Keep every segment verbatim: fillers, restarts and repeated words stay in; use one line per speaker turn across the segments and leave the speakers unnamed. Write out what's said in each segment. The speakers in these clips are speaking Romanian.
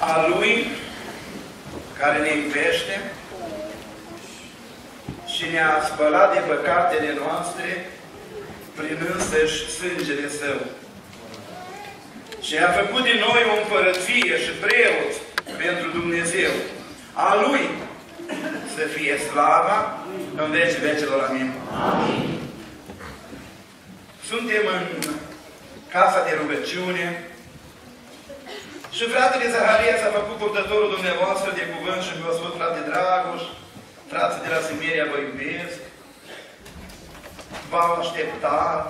a Lui, care ne iubește și ne-a spălat de păcatele noastre prin însăși sângele Său. Și a făcut din noi o împărăție și preoți pentru Dumnezeu. A Lui să fie slava în vecii vecilor. Amin. Amin. Suntem în casa de rugăciune și fratele Zaharia s-a făcut purtătorul dumneavoastră de cuvânt și mi-a spus: frate Dragoș, frații de la Simeria vă iubesc, v-au așteptat.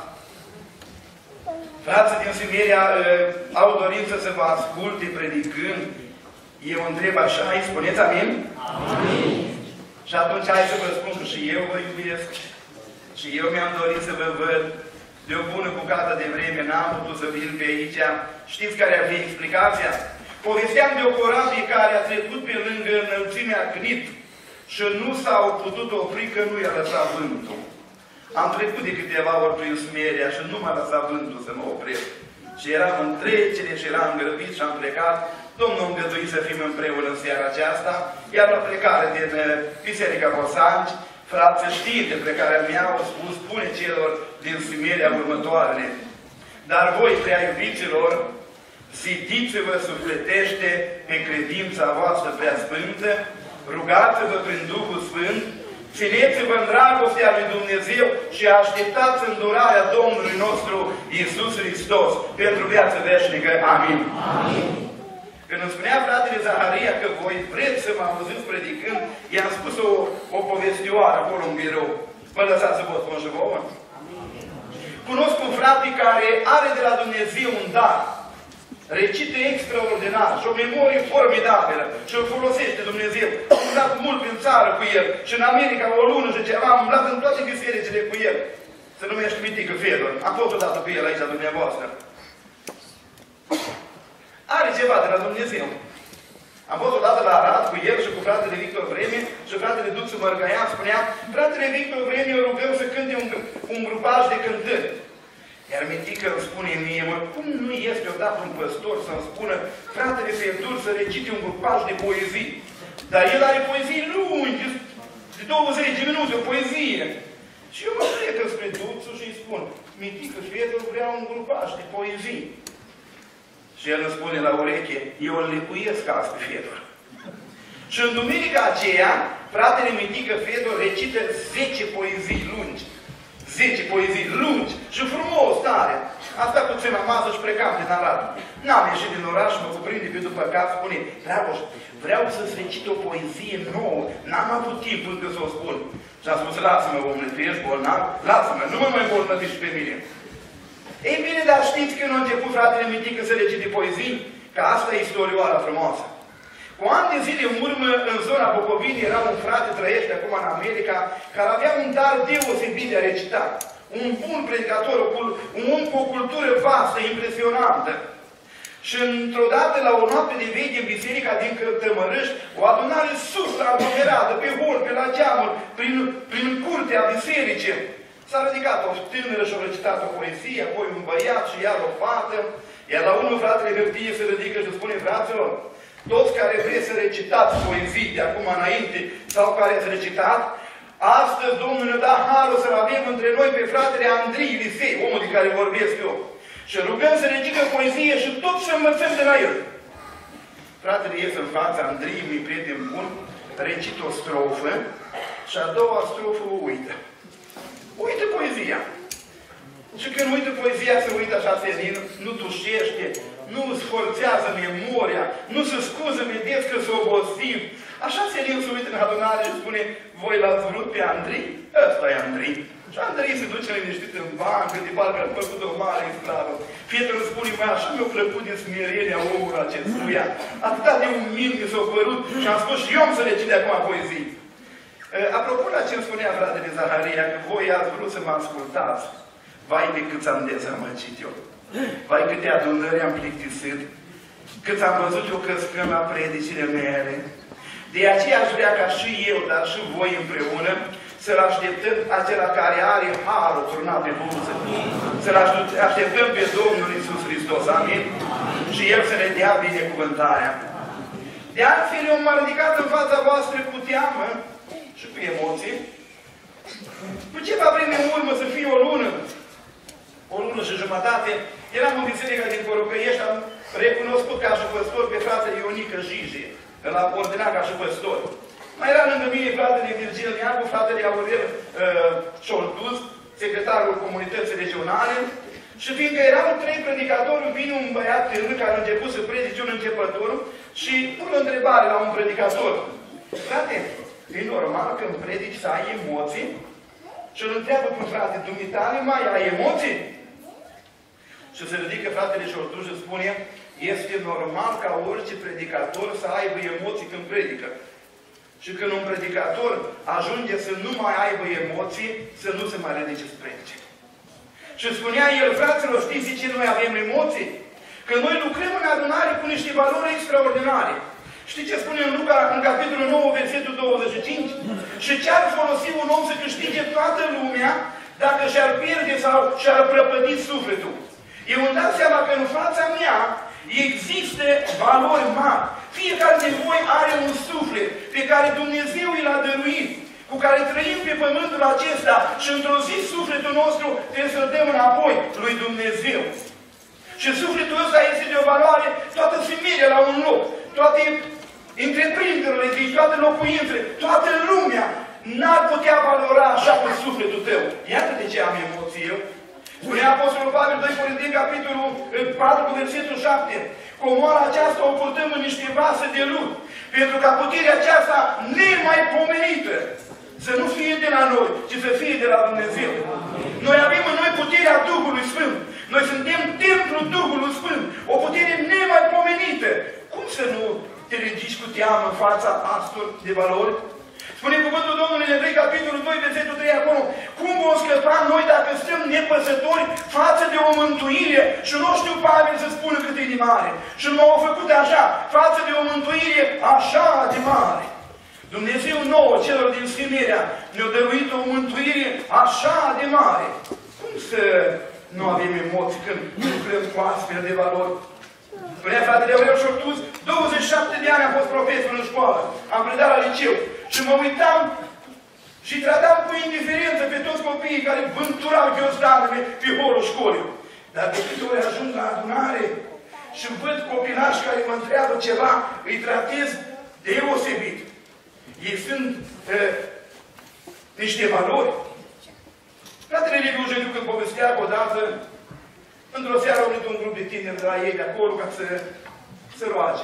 Frații din Simeria uh, au dorință să vă asculte predicând. Eu întreb așa, îi spuneți amin? Amin. Și atunci hai să vă spun că și eu vă iubesc și eu mi-am dorit să vă văd. De o bună bucată de vreme n-am putut să vin pe aici. Știți care ar fi explicația? Povesteam de o corabie care a trecut pe lângă înălțimea Cnit și nu s-au putut opri că nu i-a lăsat vântul. Am trecut de câteva ori prin Smeria și nu m-a lăsat vântul să mă opresc. Și eram în trecere și eram îngrăbit și am plecat. Domnul a îngăduit să fim împreună în seara aceasta, iar la plecare din Biserica Bosanci, frații știi de plecarea mea, au spus: spune celor din Simeria următoarele: dar voi, prea iubiților, zidiți-vă sufletește pe credința voastră prea sfântă, rugați-vă prin Duhul Sfânt, țineți-vă în dragostea lui Dumnezeu și așteptați îndurarea Domnului nostru Iisus Hristos pentru viață veșnică. Amin. Amin. Când îmi spunea fratele Zaharia că voi vreți să mă auziți predicând, i-am spus o, o povestioară acolo în birou. Vă lăsați să vă spun și vouă? Cunosc un frate care are de la Dumnezeu un dar, recită extraordinar și o memorie formidabilă și o folosește Dumnezeu. Am umblat mult prin țară cu el și în America o lună și ceva, am umblat în toate bisericile cu el. Se numește Mitică Fedor. Am fost odată cu el aici la dumneavoastră. Are ceva de la Dumnezeu. Am fost odată la Arad cu el și cu fratele Victor Vreme și fratele Duțu Mărgăian spunea: fratele Victor Vreme, eu rugăm să cânte un, un grupaj de cântări. Iar Mitică îmi spune mie: mă, cum nu este odată un păstor să-mi spună fratele Fedor să recite un grupaj de poezii? Dar el are poezii lungi, de douăzeci de minute, o poezie. Și eu mă plec spre Duțu și îi spun: Mitică Fedor vrea un grupaj de poezii. Și el îmi spune la ureche: eu îl lecuiesc azi pe Fedor. Și în duminica aceea, fratele Mitică Fedor recită zece poezii lungi. zece poezii lungi și frumos, tare. Asta cu țema masă și plecam din Arad. N-am ieșit din oraș, mă cuprinde pe după cap, spune: Dragoș, vreau să-ți recit o poezie nouă. N-am avut timp încă să o spun. Și am spus: lasă-mă, omule, tu ești bolnav, lasă-mă, nu mă mai îmbolnăvești pe mine. Ei bine, dar știți când a început fratele Mitică să recite poezii? Că asta e istorioara frumoasă. Cu ani de zile în urmă, în zona Bucovinii, era un frate, trăiește acum în America, care avea un dar deosebit de a recita. Un bun predicator, un om cu o cultură vastă, impresionantă. Și într-o dată, la o noapte de veche în biserica din Cărtămărăști, o adunare supraaglomerată, pe hol, pe la geamuri, prin, prin curtea bisericii. S-a ridicat o tânără și a recitat o poezie, apoi un băiat și iar o fată. Iar la unul fratele Hârtie se ridică și spune: fraților, toți care vreți să recitați poezii de acum înainte sau care ați recitat, astăzi Domnul ne dă harul să-l avem între noi pe fratele Andrei Lisei, omul de care vorbesc eu. Și rugăm să recită poezie și tot să învățăm de la el. Fratele ies în față, Andrei, mi-i prieten bun, recită o strofă și a doua strofă o uită. Uită poezia. Și când uită poezia, se uită așa senin, nu tușește, nu sforțează memoria, nu se scuză vedeți că s-o obosim. Așa senin se uită în adunare și spune: voi l-ați vrut pe Andrei? Ăsta e Andrei. Și Andrei se duce liniștit în bancă, de parcă a făcut o mare ispravă. Fietul îmi spune: mai așa mi-a plăcut din smerenia omului acestuia. Atâta de umil mi s-a părut și am spus și eu am să recite acum poezii. Apropo la ce îmi spunea fratele Zaharia, că voi ați vrut să mă ascultați, vai de cât am dezamăgit eu, vai câte adunări am plictisit, cât am văzut eu căscând la predicile mele. De aceea aș vrea ca și eu, dar și voi împreună, să-L așteptăm acela care are harul turnat pe buze, să-L așteptăm pe Domnul Iisus Hristos, amin? Și El să ne dea binecuvântarea. De altfel, eu m-am ridicat în fața voastră cu teamă și cu emoții. Cu ceva vreme în urmă, să fie o lună, o lună și jumătate, eram în biserica din Corocăiești, am recunoscut ca și păstor pe fratele Ionică Jije, l-a ordinat ca și păstor. Mai era lângă mine fratele Virgil Neagu, fratele Aurel uh, Șoltuz, secretarul comunității regionale, și fiindcă erau trei predicatori, vine un băiat tânăr care a început să predice un începător și pune o întrebare la un predicator. Frate, e normal când predici să ai emoții? Și îl întreabă pe frate, dumitale, mai ai emoții? Și se ridică fratele Șoltuz și spune, este normal ca orice predicator să aibă emoții când predică. Și când un predicator ajunge să nu mai aibă emoții, să nu se mai ridice să predice. Și spunea el, fraților, știți de ce noi avem emoții? Că noi lucrăm în adunare cu niște valori extraordinare. Știți ce spune în Luca, în capitolul nouă, versetul douăzeci și cinci? Și ce-ar folosi un om să câștige toată lumea dacă și-ar pierde sau și-ar prăpădi sufletul? Eu îmi dau seama că în fața mea există valori mari. Fiecare din voi are un suflet pe care Dumnezeu i l-a dăruit, cu care trăim pe pământul acesta și într-o zi sufletul nostru trebuie să-l dăm înapoi lui Dumnezeu. Și sufletul ăsta este de o valoare, toată familia la un loc, toate întreprinderile din toate locuințele, toată lumea n-ar putea valora așa cu sufletul tău. Iată de ce am emoții eu. Spunea Apostolul Pavel, doi Corinteni, capitolul patru, versetul șapte. Comoara aceasta o purtăm în niște vase de lut, pentru ca puterea aceasta nemaipomenită să nu fie de la noi, ci să fie de la Dumnezeu. Noi avem în noi puterea Duhului Sfânt. Noi suntem templul Duhului Sfânt. O putere nemaipomenită. Cum să nu te ridici cu teamă în fața astfel de valori? Spune cuvântul Domnului în Evrei, capitolul doi, versetul trei, acolo. Cum vom scăpa noi dacă stăm nepăsători față de o mântuire? Și nu știu Pavel să spună cât e de mare. Și nu m-au făcut așa, față de o mântuire așa de mare. Dumnezeu nouă, celor din Sfimirea, ne-a dăruit o mântuire așa de mare. Cum să nu avem emoții când lucrăm cu astfel de valori? Spunea fratele Aurel Șoltuz, douăzeci și șapte de ani am fost profesor în școală. Am predat la liceu. Și mă uitam și tratam cu indiferență pe toți copiii care vânturau ghiozdanele pe holul școlii. Dar de câte ori ajung la adunare și văd copilași care mă întreabă ceva, îi tratez deosebit. Ei sunt uh, niște valori. Fratele Liviu Jeniu, când povestea odată, într-o seară au venit un grup de tineri de la ei de acolo ca să se roage.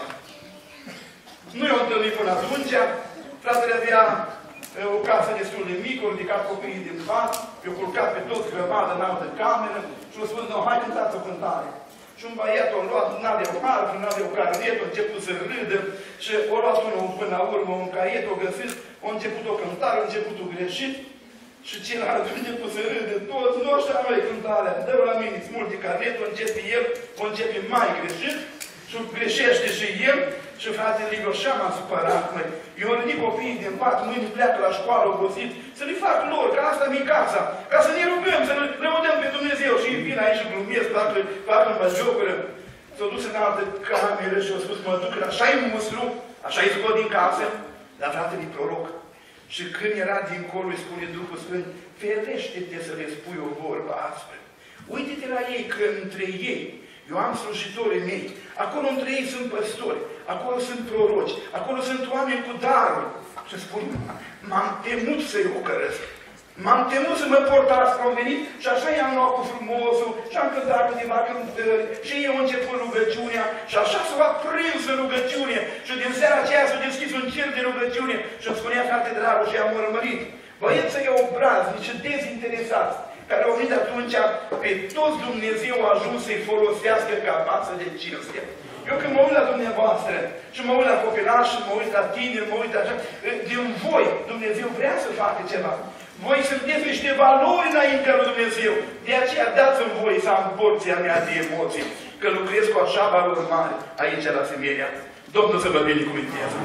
Nu i-au întâlnit până atunci. Fratele avea o casă destul de mică, au ridicat copiii din pat, i-au culcat pe toți grămadă în altă cameră și au spus, no, hai cântați o cântare. Și un băiat a luat, n-avea o harfă, n-avea o carnet, a început să râdă și a luat unul până la urmă un caiet, o găsit, a început o cântare, a început-o greșit și celălalt a început să râdă. Toți, nu așa mai cântarea, dă-o la mine, îți multe carnetul, începe el, o începe mai greșit și greșește și el. Și fratele Liviu așa m-a supărat, măi. Eu ridic copiii din pat, mâine pleacă la școală, obosit, să le fac lor, că asta mi-i casa, ca să ne rugăm, să le lăudăm pe Dumnezeu. Și îi vin aici și glumesc, fac, fac în băgiocură. S-au dus în altă cameră și au spus, mă duc, așa-i muslu, așa-i scot din casă, dar fratele proroc. Și când era dincolo, îi spune Duhul Sfânt, ferește-te să le spui o vorbă astfel. Uite-te la ei, că între ei, eu am slujitorii mei, acolo între ei sunt păstori, acolo sunt proroci, acolo sunt oameni cu daruri. Și spun, m-am temut să-i ocărăsc. M-am temut să mă port asconvenit și așa i-am luat cu frumosul și am cântat câteva cântări și ei au început rugăciunea și așa s-a aprins în rugăciune și din seara aceea s-a deschis un cer de rugăciune și îmi spunea, frate dragul, și am urmărit. Băieții au obraznici și dezinteresați, care au venit atunci, pe toți Dumnezeu a ajuns să-i folosească ca față de cinste. Eu când mă uit la dumneavoastră și mă uit la copilași, mă uit la tineri, mă uit așa, din voi Dumnezeu vrea să facă ceva. Voi sunteți niște valori înaintea lui Dumnezeu. De aceea dați-mi voi să am porția mea de emoții, că lucrez cu așa valori mari aici la Simirea. Domnul să vă binecuvânteze.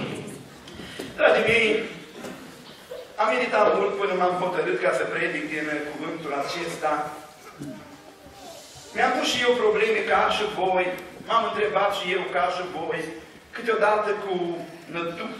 Dragii mei, am meditat mult până m-am hotărât ca să predic din cuvântul acesta. Mi-am pus și eu probleme ca și voi, m-am întrebat și eu ca și voi, câteodată cu nătuf.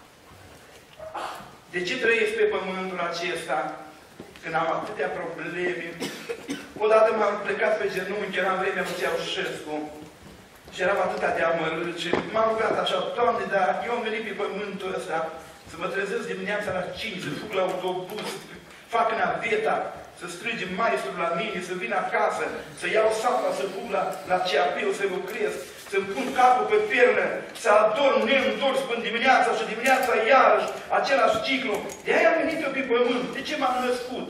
De ce trăiesc pe pământul acesta când am atâtea probleme? Odată m-am plecat pe genunchi, eram vremea lui Ceaușescu și eram atâta de amărât și m-am rugat așa, Doamne, dar eu am venit pe pământul ăsta să mă trezesc dimineața la cinci, să fug la autobuz, să fac naveta, să strigem maestrul la mine, să vin acasă, să iau sapa, să fug la, la C A P, să lucrez, să-mi pun capul pe pernă, să adorm neîntors până dimineața și dimineața iarăși același ciclu. De-aia am venit eu pe pământ. De ce m-am născut?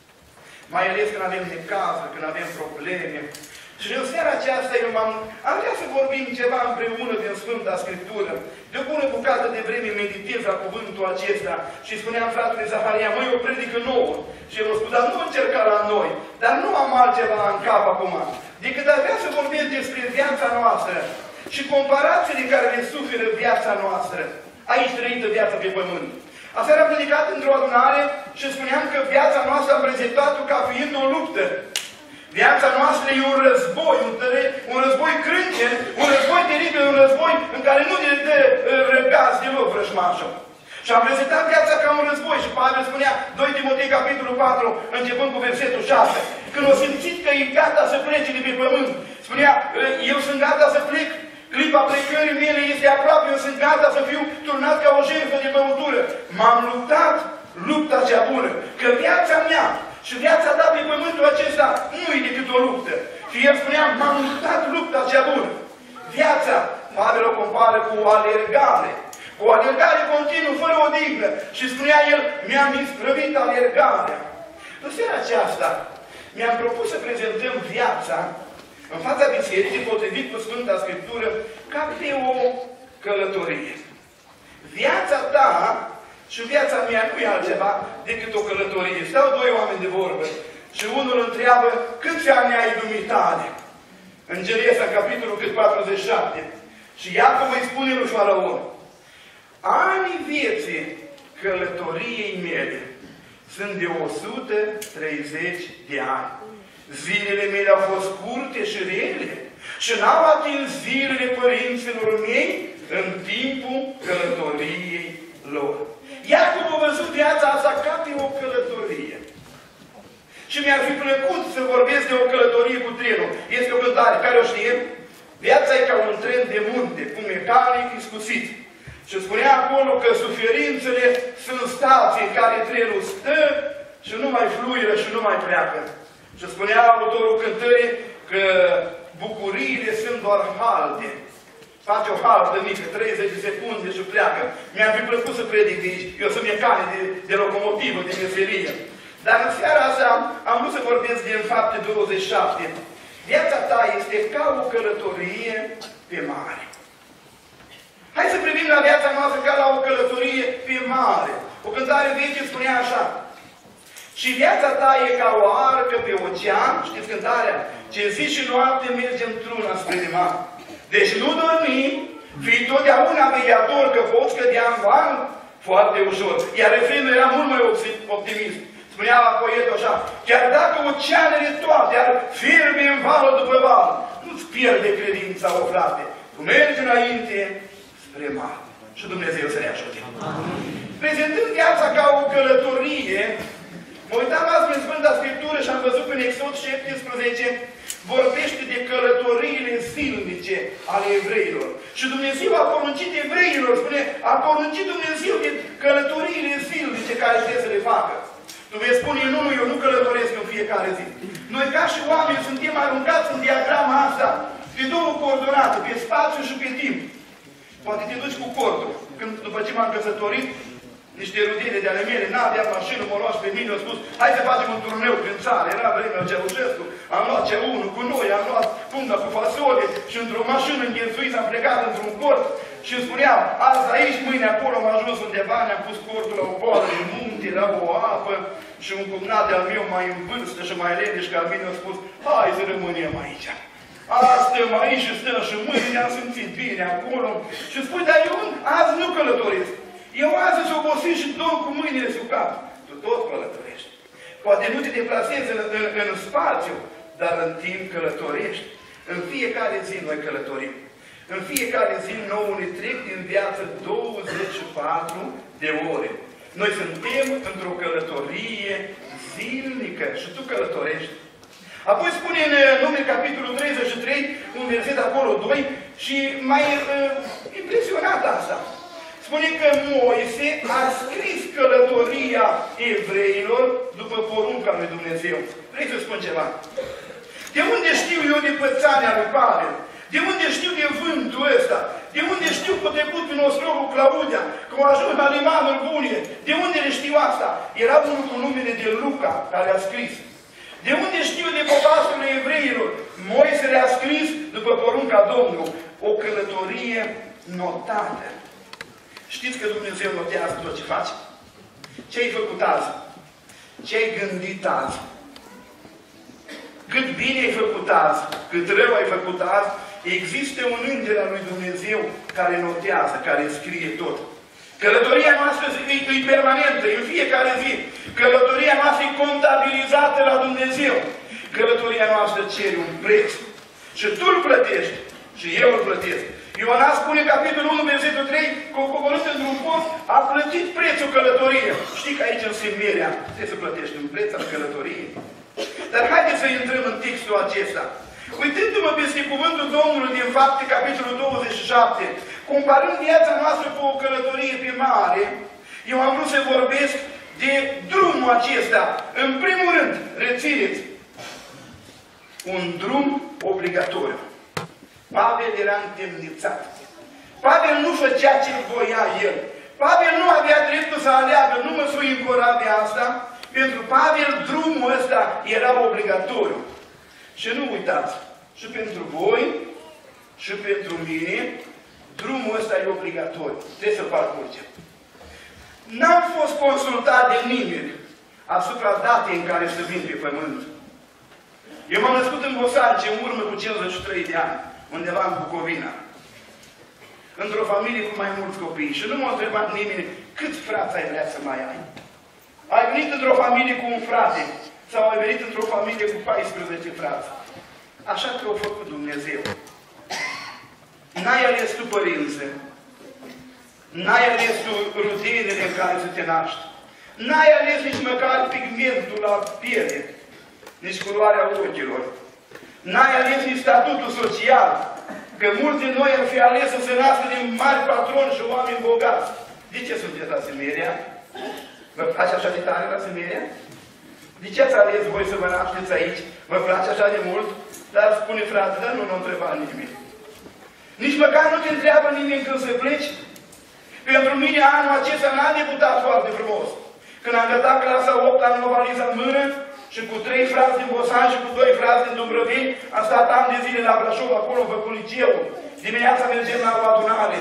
Mai ales când avem necazuri, când avem probleme. Și în seara aceasta eu m-am... Am vrea să vorbim ceva împreună din Sfânta Scriptură. De o bună bucată de vreme meditez la cuvântul acesta și spuneam fratele Zaharia, măi, o predică nouă. Și el a spus, dar nu încerca la noi, dar nu am altceva în cap acum, decât ar vrea să vorbim despre viața noastră și comparațiile care le suferă viața noastră. Aici trăită viața pe pământ. Aseară am predicat într-o adunare și spuneam că viața noastră am prezentat-o ca fiind o luptă. Viața noastră e un război, un, tăre, un război crâncen, un război teribil, un război în care nu ne dă răgaz deloc vrăjmașul. Și am prezentat viața ca un război și Pavel spunea, doi Timotei, capitolul patru, începând cu versetul șase, când o simțit că e gata să plece de pe pământ, spunea, eu sunt gata să plec, clipa plecării mele este aproape, eu sunt gata să fiu turnat ca o jertfă de băutură. M-am luptat lupta cea bună, că viața mea și viața ta pe pământul acesta nu e decât o luptă. Și el spunea, m-am luptat lupta cea bună. Viața, Pavel o compară cu o alergare, cu o alergare continuă, fără odihnă. Și spunea el, mi-am isprăvit alergarea. În seara aceasta, mi-am propus să prezentăm viața în fața bisericii, potrivit cu Sfânta Scriptură, ca pe o călătorie. Viața ta și viața mea nu e altceva decât o călătorie. Stau doi oameni de vorbă și unul întreabă, câți ani ai dumitale? În Genesa, capitolul patruzeci și șapte. Și Iacov îi spune lui Faraon, anii vieții călătoriei mele sunt de o sută treizeci de ani. Zilele mele au fost curte și rele și n-au atins zilele părinților mei în timpul călătoriei lor. Iacov a văzut viața asta ca pe o călătorie. Și mi-ar fi plăcut să vorbesc de o călătorie cu trenul. Este o cântare, care o știe? Viața e ca un tren de munte, cu mecanic iscusit. Și spunea acolo că suferințele sunt stații în care trenul stă și nu mai fluieră și nu mai pleacă. Și spunea autorul cântării că bucuriile sunt doar halte. Face o haltă mică, treizeci de secunde și pleacă. Mi-ar fi plăcut să predic de aici. Eu sunt mecanic de, de locomotivă, de meserie. Dar în seara asta am, am vrut să vorbesc din Fapte douăzeci și șapte. Viața ta este ca o călătorie pe mare. Hai să privim la viața noastră ca la o călătorie pe mare. O cântare veche spunea așa. Și viața ta e ca o arcă pe ocean, știți cântarea? Ce zi și noapte mergem într-una spre de mare. Deci nu dormi, fii totdeauna vegheator, că poți cădea în val foarte ușor. Iar refrenul era mult mai optimist. Spunea poetul așa, chiar dacă oceanele toate ar fierbe în vală după val, nu-ți pierde credința, o frate. Tu mergi înainte spre mare. Și Dumnezeu să ne ajute. Prezentând viața ca o călătorie, mă uitam azi prin Sfânta Scriptură și am văzut prin Exod șaptesprezece, vorbește de călătoriile zilnice ale evreilor. Și Dumnezeu a poruncit evreilor, spune, a poruncit Dumnezeu de călătoriile zilnice care trebuie să le facă. Tu vei spune, nu, nu, eu nu călătoresc în fiecare zi. Noi ca și oameni suntem aruncați în diagrama asta de două coordonate, pe spațiu și pe timp. Poate te duci cu cordul. Când, după ce m-am căsătorit, niște rudine de ale mele, n-a avea mașină, m-a luat pe mine, au spus, hai să facem un turneu prin țară. Era vremea Ceaușescu, am luat ce unu cu noi, am luat punga cu fasole și într-o mașină înghesuiți am plecat într-un cort și îmi spuneam, azi aici, mâine acolo am ajuns undeva, ne-am pus cortul la o boală de munte, la o apă și un cumnat de-al meu mai în vârstă și mai leneș ca mine a spus, hai să rămânem aici. Azi stăm aici și stăm și mâine ne-am simțit bine acolo și spui, dar eu azi nu călătoresc. Eu azi sunt obosit și dorm cu mâinile sucat. Tu tot călătorești. Poate nu te deplasezi în, în, în spațiu, dar în timp călătorești. În fiecare zi noi călătorim. În fiecare zi nouă ne trec din viață douăzeci și patru de ore. Noi suntem într-o călătorie zilnică și tu călătorești. Apoi spune în Numeri, capitolul treizeci și trei, un verset acolo, doi, și mai uh, impresionat asta. Spune că Moise a scris călătoria evreilor după porunca lui Dumnezeu. Vrei să spun ceva? De unde știu eu de pățania lui Pavel? De unde știu de vântul ăsta? De unde știu că trecut prin Ostrovul Claudia? Că au ajuns la limanul Bunie? De unde le știu asta? Era unul cu numele de Luca care a scris. De unde știu de popasul evreilor? Moise le-a scris după porunca Domnului. O călătorie notată. Știți că Dumnezeu notează tot ce face? Ce ai făcut azi? Ce ai gândit azi? Cât bine ai făcut azi? Cât rău ai făcut azi? Există un înger al lui Dumnezeu care notează, care scrie tot. Călătoria noastră e permanentă, în fiecare zi. Călătoria noastră e contabilizată la Dumnezeu. Călătoria noastră cere un preț. Și tu îl plătești. Și eu îl plătesc. Ioana spune, capitolul unu, versetul trei, că o coborât într-un post, a plătit prețul călătoriei. Știi că aici în Semeria trebuie să plătești un preț al călătoriei. Dar haideți să intrăm în textul acesta. Uitându-mă peste cuvântul Domnului din Fapte, capitolul douăzeci și șapte, comparând viața noastră cu o călătorie pe mare, eu am vrut să vorbesc de drumul acesta. În primul rând, rețineți, un drum obligatoriu. Pavel era întemnițat. Pavel nu făcea ce voia el. Pavel nu avea dreptul să aleagă, nu mă sui în corabia asta. Pentru Pavel drumul ăsta era obligatoriu. Și nu uitați, și pentru voi, și pentru mine, drumul ăsta e obligatoriu. Trebuie să parcurgem. N-am fost consultat de nimeni asupra datei în care să vin pe pământ. Eu m-am născut în Bosanci, în urmă cu cincizeci și trei de ani, undeva în Bucovina. Într-o familie cu mai mulți copii. Și nu m-a întrebat nimeni câți frați ai vrea să mai ai. Ai venit într-o familie cu un frate sau ai venit într-o familie cu paisprezece frați. Așa că a făcut Dumnezeu. N-ai ales tu părință. N-ai ales tu rudenele în care să te naști. N-ai ales nici măcar pigmentul la piele, nici culoarea ochilor. N-ai ales nici statutul social. Că mulți din noi ar fi ales să se nască din mari patroni și oameni bogați. De ce sunteți la Semeria? Vă place așa de tare la Semeria? De ce ați ales voi să vă nașteți aici? Vă place așa de mult? Dar spune frate, dar nu n-a întrebat nimeni. Nici măcar nu te întreabă nimeni când să pleci. Pentru mine anul acesta n-a debutat foarte frumos. Când am gătat clasa opt, am o valiză în mână și cu trei frați din Bosan și cu doi frați din Dumbrăveni am stat ani de zile la Brașov, acolo am făcut liceul. Dimineața mergem la o adunare.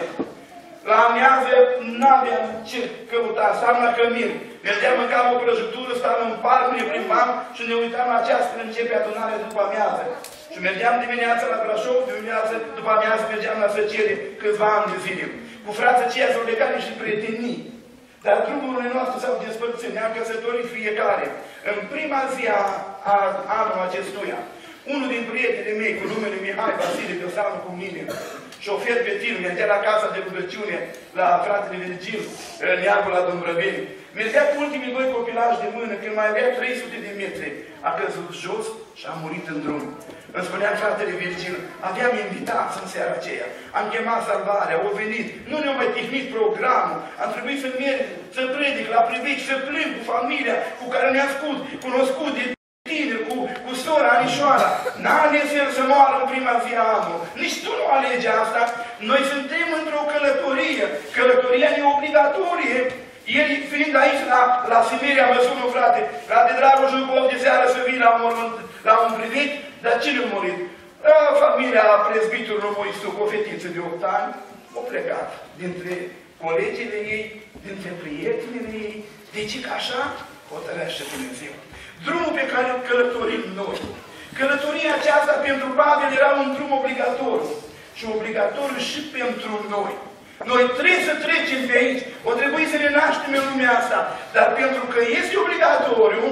La amiază n-aveam ce căuta, stam la cămin. Mergeam, mâncam o prăjitură, stam în parc, ne plimbam și ne uitam la ceas când începe adunarea după amiază. Și mergeam dimineața la Brașov, dimineața, după amiază mergeam la Săcere câțiva ani de zile. Cu frații aceia s-au legat niște prietenii. Dar drumurile noastre s-au despărțit, ne-am căsătorit fiecare. În prima zi a, a anul acestuia, unul din prietenii mei, cu numele Mihai Vasile, de seamă cu mine, șofer pe tir, mergea la casa de rugăciune, la fratele Virgil, neagul la Dumbrăveni. Mergea cu ultimii doi copilași de mână, când mai avea trei sute de metri. A căzut jos și a murit în drum. Îmi spunea fratele Virgil, aveam invitați în seara aceea. Am chemat salvarea, au venit. Nu ne-au mai tihnit programul. Am trebuit să merg, să predic la privici, să plâng cu familia cu care ne-am cunoscut de tineri, cu, cu sora Anișoara. N-a ales el să moară în prima zi a anului. Nici tu nu alegi asta. Noi suntem într-o călătorie. Călătoria e obligatorie. Ieri, fiind aici la, la Siberia, mă sună un frate, frate Dragoș, nu pot de seară să vii la un, la un privit, dar cine a murit? A, familia prezbitorului Moisu, cu o fetiță de opt ani, a plecat dintre colegile ei, dintre prietenile ei. Deci că așa hotărăște Dumnezeu. Drumul pe care îl călătorim noi. Călătoria aceasta pentru Pavel era un drum obligatoriu. Și obligatoriu și pentru noi. Noi trebuie să trecem pe aici. O trebuie să ne naștem în lumea asta. Dar pentru că este obligatoriu,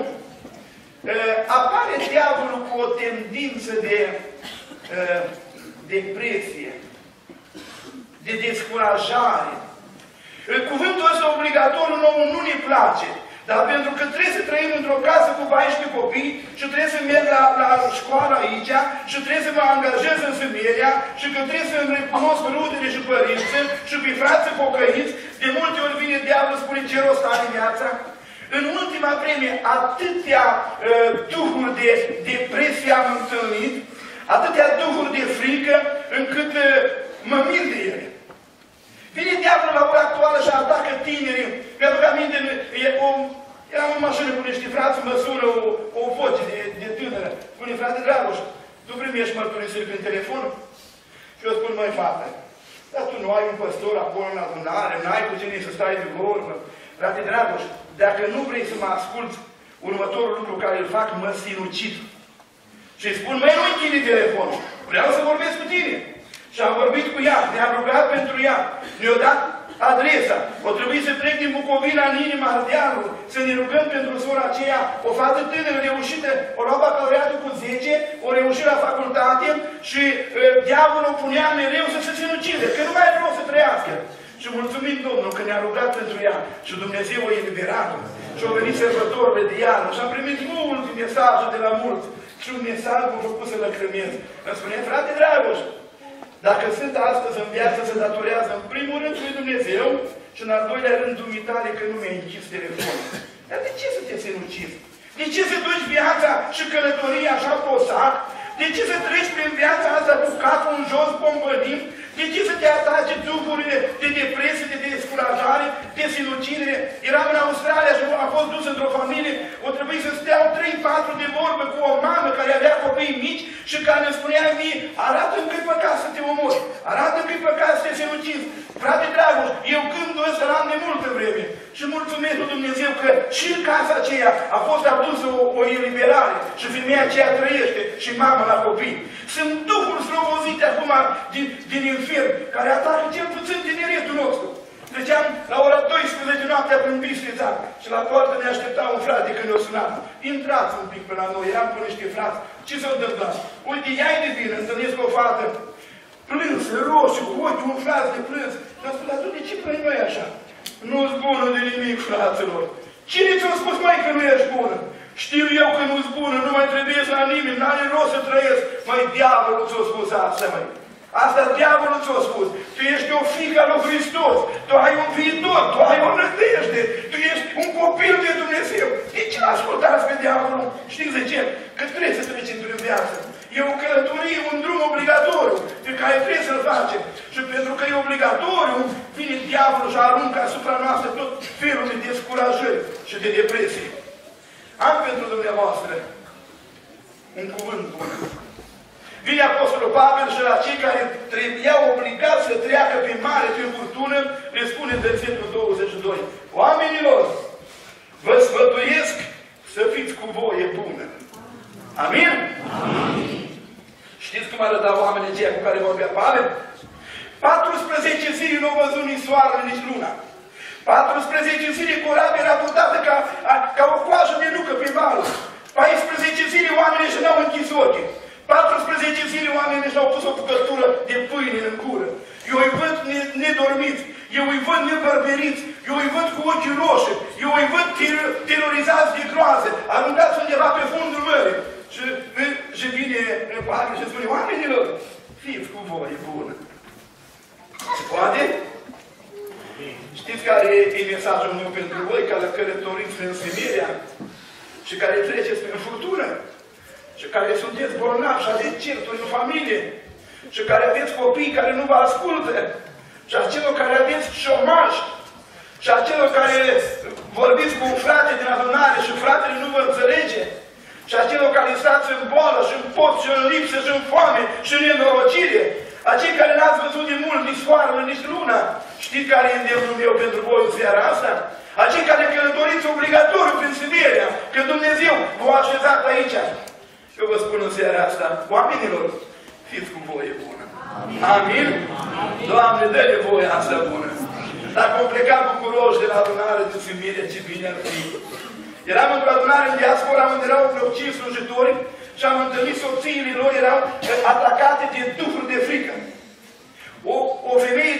apare diavolul cu o tendință de depresie. de descurajare. Cuvântul ăsta obligatoriu nouă nu ne place. Dar pentru că trebuie să trăim într-o casă cu paisprezece copii și trebuie să merg la, la școală aici și trebuie să mă angajez în Sâmierea și că trebuie să-mi recunosc rudele și părinții și pe frații pocăiți, de multe ori vine diavolul, spune ce rost are viața. În ultima vreme, atâtea uh, duhuri de depresie am întâlnit, atâtea duhuri de frică, încât uh, mă mir de ele. Vine diavolul la ora actuală și atacă tinerii. Mi-aduc aminte, o, eram în mașină cu niște frați, mă sună o, o voce de, de tânără. Spune, frate Dragoș, tu primești mărturisiri prin telefon? Și eu spun, măi, fată, dar tu nu ai un păstor acolo în adunare, n-ai cu cine să stai de vorbă. Frate Dragoș, dacă nu vrei să mă asculți, următorul lucru care îl fac, mă sinucid. Și îi spun, măi, nu închide telefonul, vreau să vorbesc cu tine. Și am vorbit cu ea, ne-am rugat pentru ea, ne-a dat adresa. O trebuie să plec din Bucovina în inima Ardealului, să ne rugăm pentru sora aceea, o fată tânără reușită, o lua bacalaureatul cu zece, o reușit la facultate și uh, diavolul punea mereu să se sinucide, că nu mai vreau să trăiască. Și mulțumim Domnul că ne-a rugat pentru ea și Dumnezeu o eliberat-o. Și au venit sărbătorile de iarnă și am primit multe mesaje de la mulți. Și un mesaj m-a făcut să lăcrămez. Îmi spune, frate Dragoș, dacă sunt astăzi în viață, se datorează în primul rând lui Dumnezeu și în al doilea rând dumitale că nu mi-ai închis telefonul. Dar de ce să te sinucizi? De ce să duci viața și călătoria așa posac? De ce să treci prin viața asta cu capul în jos, bombădim? De ce să te atace duhurile de depresie, de descurajare, de sinucidere? Eram în Australia și am fost dus într-o familie, o trebuie să steau trei patru de vorbă cu o mamă care avea copii mici și care îmi spunea mie, arată-mi cât păcat să te omori, arată-mi cât păcat să te sinucizi. Frate Dragoș, eu gândul ăsta l-am de multă vreme și mulțumesc lui Dumnezeu că și în casa aceea a fost adusă o, o eliberare și femeia aceea trăiește și mama la copii. Sunt duhuri slobozite acum din, din infern, care atacă cel puțin tineretul nostru. Treceam la ora douăsprezece noaptea prin Bistrița și la poartă ne aștepta un frate când ne-o sunat. Intrați un pic pe la noi, eram cu niște frați. Ce s-a întâmplat? Uite, ia-i de vină, întâlnesc o fată plânsă, roșu, cu ochii umflați de plâns. Mi-a spus, dar tu de ce plângi noi așa? Nu-s bună de nimic, fraților. Cine ți-a spus, mai că nu ești bună? Știu eu că nu-s bună, nu mai trebuie la nimeni, n-are rost să trăiesc. Măi, diavolul ți-a spus asta, măi. Asta diavolul ți-a spus. Tu ești o fiică a lui Hristos. Tu ai un viitor, tu ai o nădejde. Tu ești un copil de Dumnezeu. De ce ascultați pe diavolul? Știți de ce? Că trebuie să trecem prin viață. E o călătorie, un drum obligatoriu pe care trebuie să-l facem. Și pentru că e obligatoriu, vine diavolul și aruncă asupra noastră tot felul de descurajări și de depresie. Am pentru dumneavoastră un cuvânt bun. Vine Apostolul Pavel și la cei care trebuiau obligați să treacă pe mare, pe furtună, le spune în versetul douăzeci și doi. Oamenilor, vă sfătuiesc să fiți cu voie bună. Amin? Amin. Știți cum arătau oamenii aceia cu care vorbea Pavel? patruzeci zile nu au văzut nici soarele, nici luna. patruzeci zile corabia era purtată ca, ca o coajă de nucă pe mală. paisprezece zile oamenii și n-au închis ochii. patruzeci zile oamenii și-au pus o bucătură de pâine în gură. Eu îi văd nedormiți, eu îi văd nebărberiți, eu îi văd cu ochii roșii, eu îi văd ter terorizați de groază, aruncați undeva pe fundul mării. Și, și vine Pavel și spune, oamenilor, fiți cu voie bună. Se poate? Știți care e mesajul meu pentru voi, care călătoriți în Simirea și care treceți prin furtună? Și care sunteți bolnavi și aveți certuri în familie, și care aveți copii care nu vă ascultă, și acelor care aveți șomaj, și acelor care vorbiți cu un frate din adunare și fratele nu vă înțelege, și acelor care stați în boală și în pot și în lipsă și în foame și în nenorocire, acei care n-ați văzut de mult nici soarele, nici luna, știți care e îndemnul meu pentru voi în seara asta? Acei care călătoriți obligatoriu prin Siberia, că Dumnezeu v-a așezat aici. Eu vă spun în seara asta, oamenilor, fiți cu voie bună. Amin? Amin? Amin. Doamne, dă-ne voie asta bună. Dacă am plecat bucuroși de la adunare de Simirea, ce bine ar fi. Eram într-o adunare în diaspora unde erau vreo cinci slujitori și am întâlnit soțiile lor, erau atacate de duhuri de frică. O, o femeie din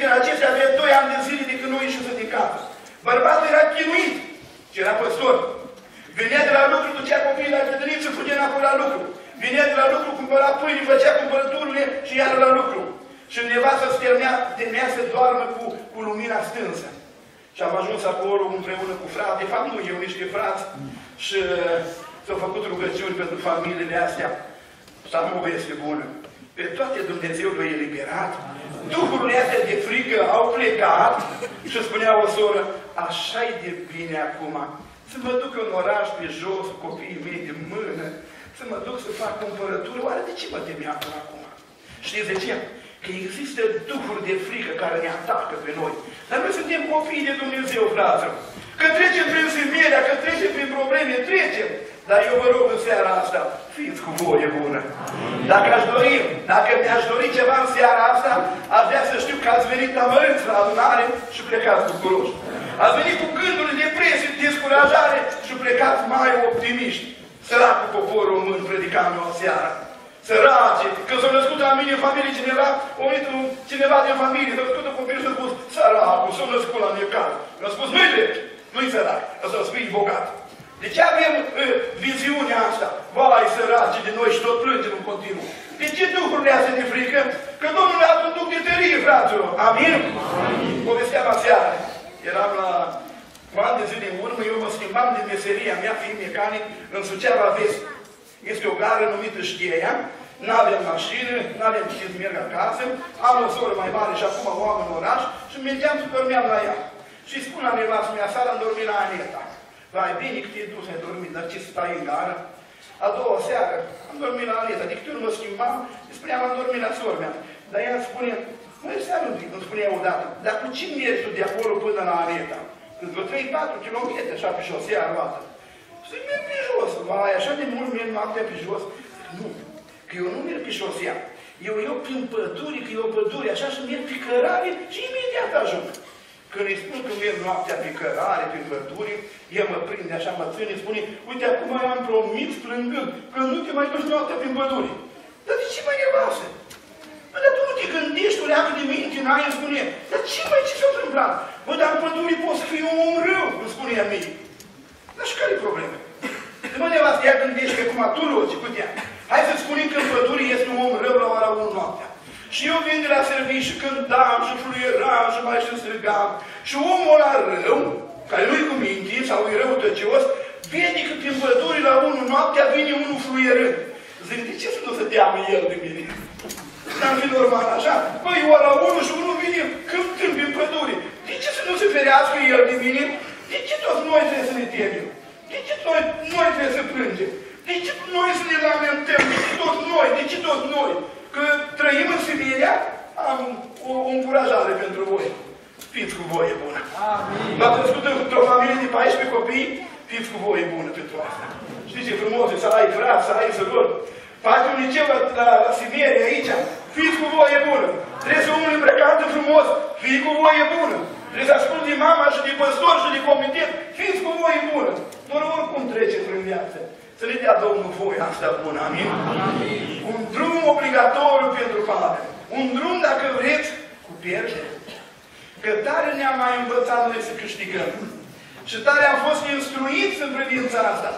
zilele acestea avea doi ani de zile de când nu ieșise din casă. Bărbatul era chinuit și era păstor. Venea de la lucru, ducea copiii la grădiniță, fugea înapoi la lucru. Venea de la lucru, cumpăra pâine, făcea cumpărăturile și iară la lucru. Și nevastă se temea să doarmă cu, cu lumina stânsă. Și am ajuns acolo împreună cu frați, de fapt nu eu, niște frați, și uh, s-au făcut rugăciuni pentru familiile astea. Și am o veste bună. Pe toate Dumnezeu le-a eliberat. Duhurile astea de frică au plecat și spunea o soră, așa-i de bine acum, să mă duc în oraș pe jos cu copiii mei de mână, să mă duc să fac cumpărături. Oare de ce mă temeam până acum? Știți de ce? Că există duhuri de frică care ne atacă pe noi. Dar noi suntem copii de Dumnezeu, fraților. Că trecem prin semerea, că trecem prin probleme, trecem. Dar eu vă rog în seara asta, fiți cu voie bună. Dacă aș dori, dacă mi-aș dori ceva în seara asta, aș vrea să știu că ați venit amărâți la adunare și plecați bucuroși. Ați venit cu gânduri de depresie, descurajare și plecați mai optimiști. Săracul popor român, predicam eu seara. Sărace, că s-a născut la mine în familie cineva, a venit cineva din familie, s-a născut în copil și s-a spus, săracul, s-a născut la necaz. Mi-a spus, nu-i drept, nu-i sărac, ăsta să fii bogat. De ce avem uh, viziunea asta? Vai, săraci de noi și tot plângem în continuu. De ce duhurile astea de frică? Că Domnul ne-a dat un duc de tărie, fraților. Amin? Amin. Povesteam aseară. Eram la cu ani de zile în urmă, eu mă schimbam de meseria mea, fiind mecanic, în Suceava Vest. Este o gară numită Șcheia, n-avem mașină, n-avem ce să merg acasă, am o soră mai mare și acum o am în oraș și mergeam să dormeam la ea. Și spun la nevastă mea, seara am dormit la Aneta. Vai, bine că te-ai dus, ai dormit, dar ce stai în gară? A doua seară am dormit la Aneta, de câte ori mă schimbam, îi spuneam, am dormit la sora mea. Dar ea îmi spune, măi, seara un pic, îmi spunea odată, dar cu ce mergi tu de acolo până la Aneta? Când vreo trei patru kilometri, așa pe șosea armată. Și merg pe jos, vai, așa de mult merg noaptea pe jos. Nu, că eu nu merg pe șosea. Eu iau prin păduri, că e o pădure, așa și merg pe cărare și imediat ajung. Când îi spun că merg noaptea pe cărare, pe păduri, el mă prinde așa, mă ține, spune, uite, acum am promis plângând, că nu te mai duci noaptea prin păduri. Dar de ce mai nevasă? Bă, dar tu nu te gândești, o leagă de minte, n-ai, îmi spune, dar ce mai, ce s-a întâmplat? Bă, dar în păduri poți să fii un om rău, îmi spunea mie. Dar și care e problema? Mă, nevastă, ea gândește cum tu logic, uite, hai să spunem că în păduri este un om rău la ora unu noaptea. Și eu vin de la serviciu și cântam și fluieram și mai și strigam. Și omul ăla rău, care nu-i cu minte sau e răutăcios, vede că prin păduri la unu noaptea vine unul fluierând. Zic, de ce să nu se teamă el de mine? N-am fi normal așa? Păi, ora unu și unul vine cântând prin păduri. De ce să nu se ferească el de mine? De ce toți noi trebuie să ne temem? De ce noi, noi trebuie să plângem? De ce noi să ne lamentăm? De ce toți noi? De ce toți noi? Că trăim în Sibiria, am o, o încurajare pentru voi. Fiți cu voie bună. V-ați crescut într-o familie de paisprezece copii, fiți cu voie bună pentru asta. Știți ce frumos e să ai frați, să ai sărori. Faci un liceu la, la, la Sibiria aici, fiți cu voie bună. Trebuie să umli îmbrăcat frumos, fii cu voie bună. Trebuie să asculti mama și de păstor și de comitet, fiți cu voie bună. Doar oricum trece prin viață. Să ne dea Domnul voia asta bună, amin? Amin? Un drum obligatoriu pentru Pavel. Un drum, dacă vreți, cu pierdere. Că tare ne-am mai învățat noi să câștigăm. Și tare am fost instruiți în privința asta.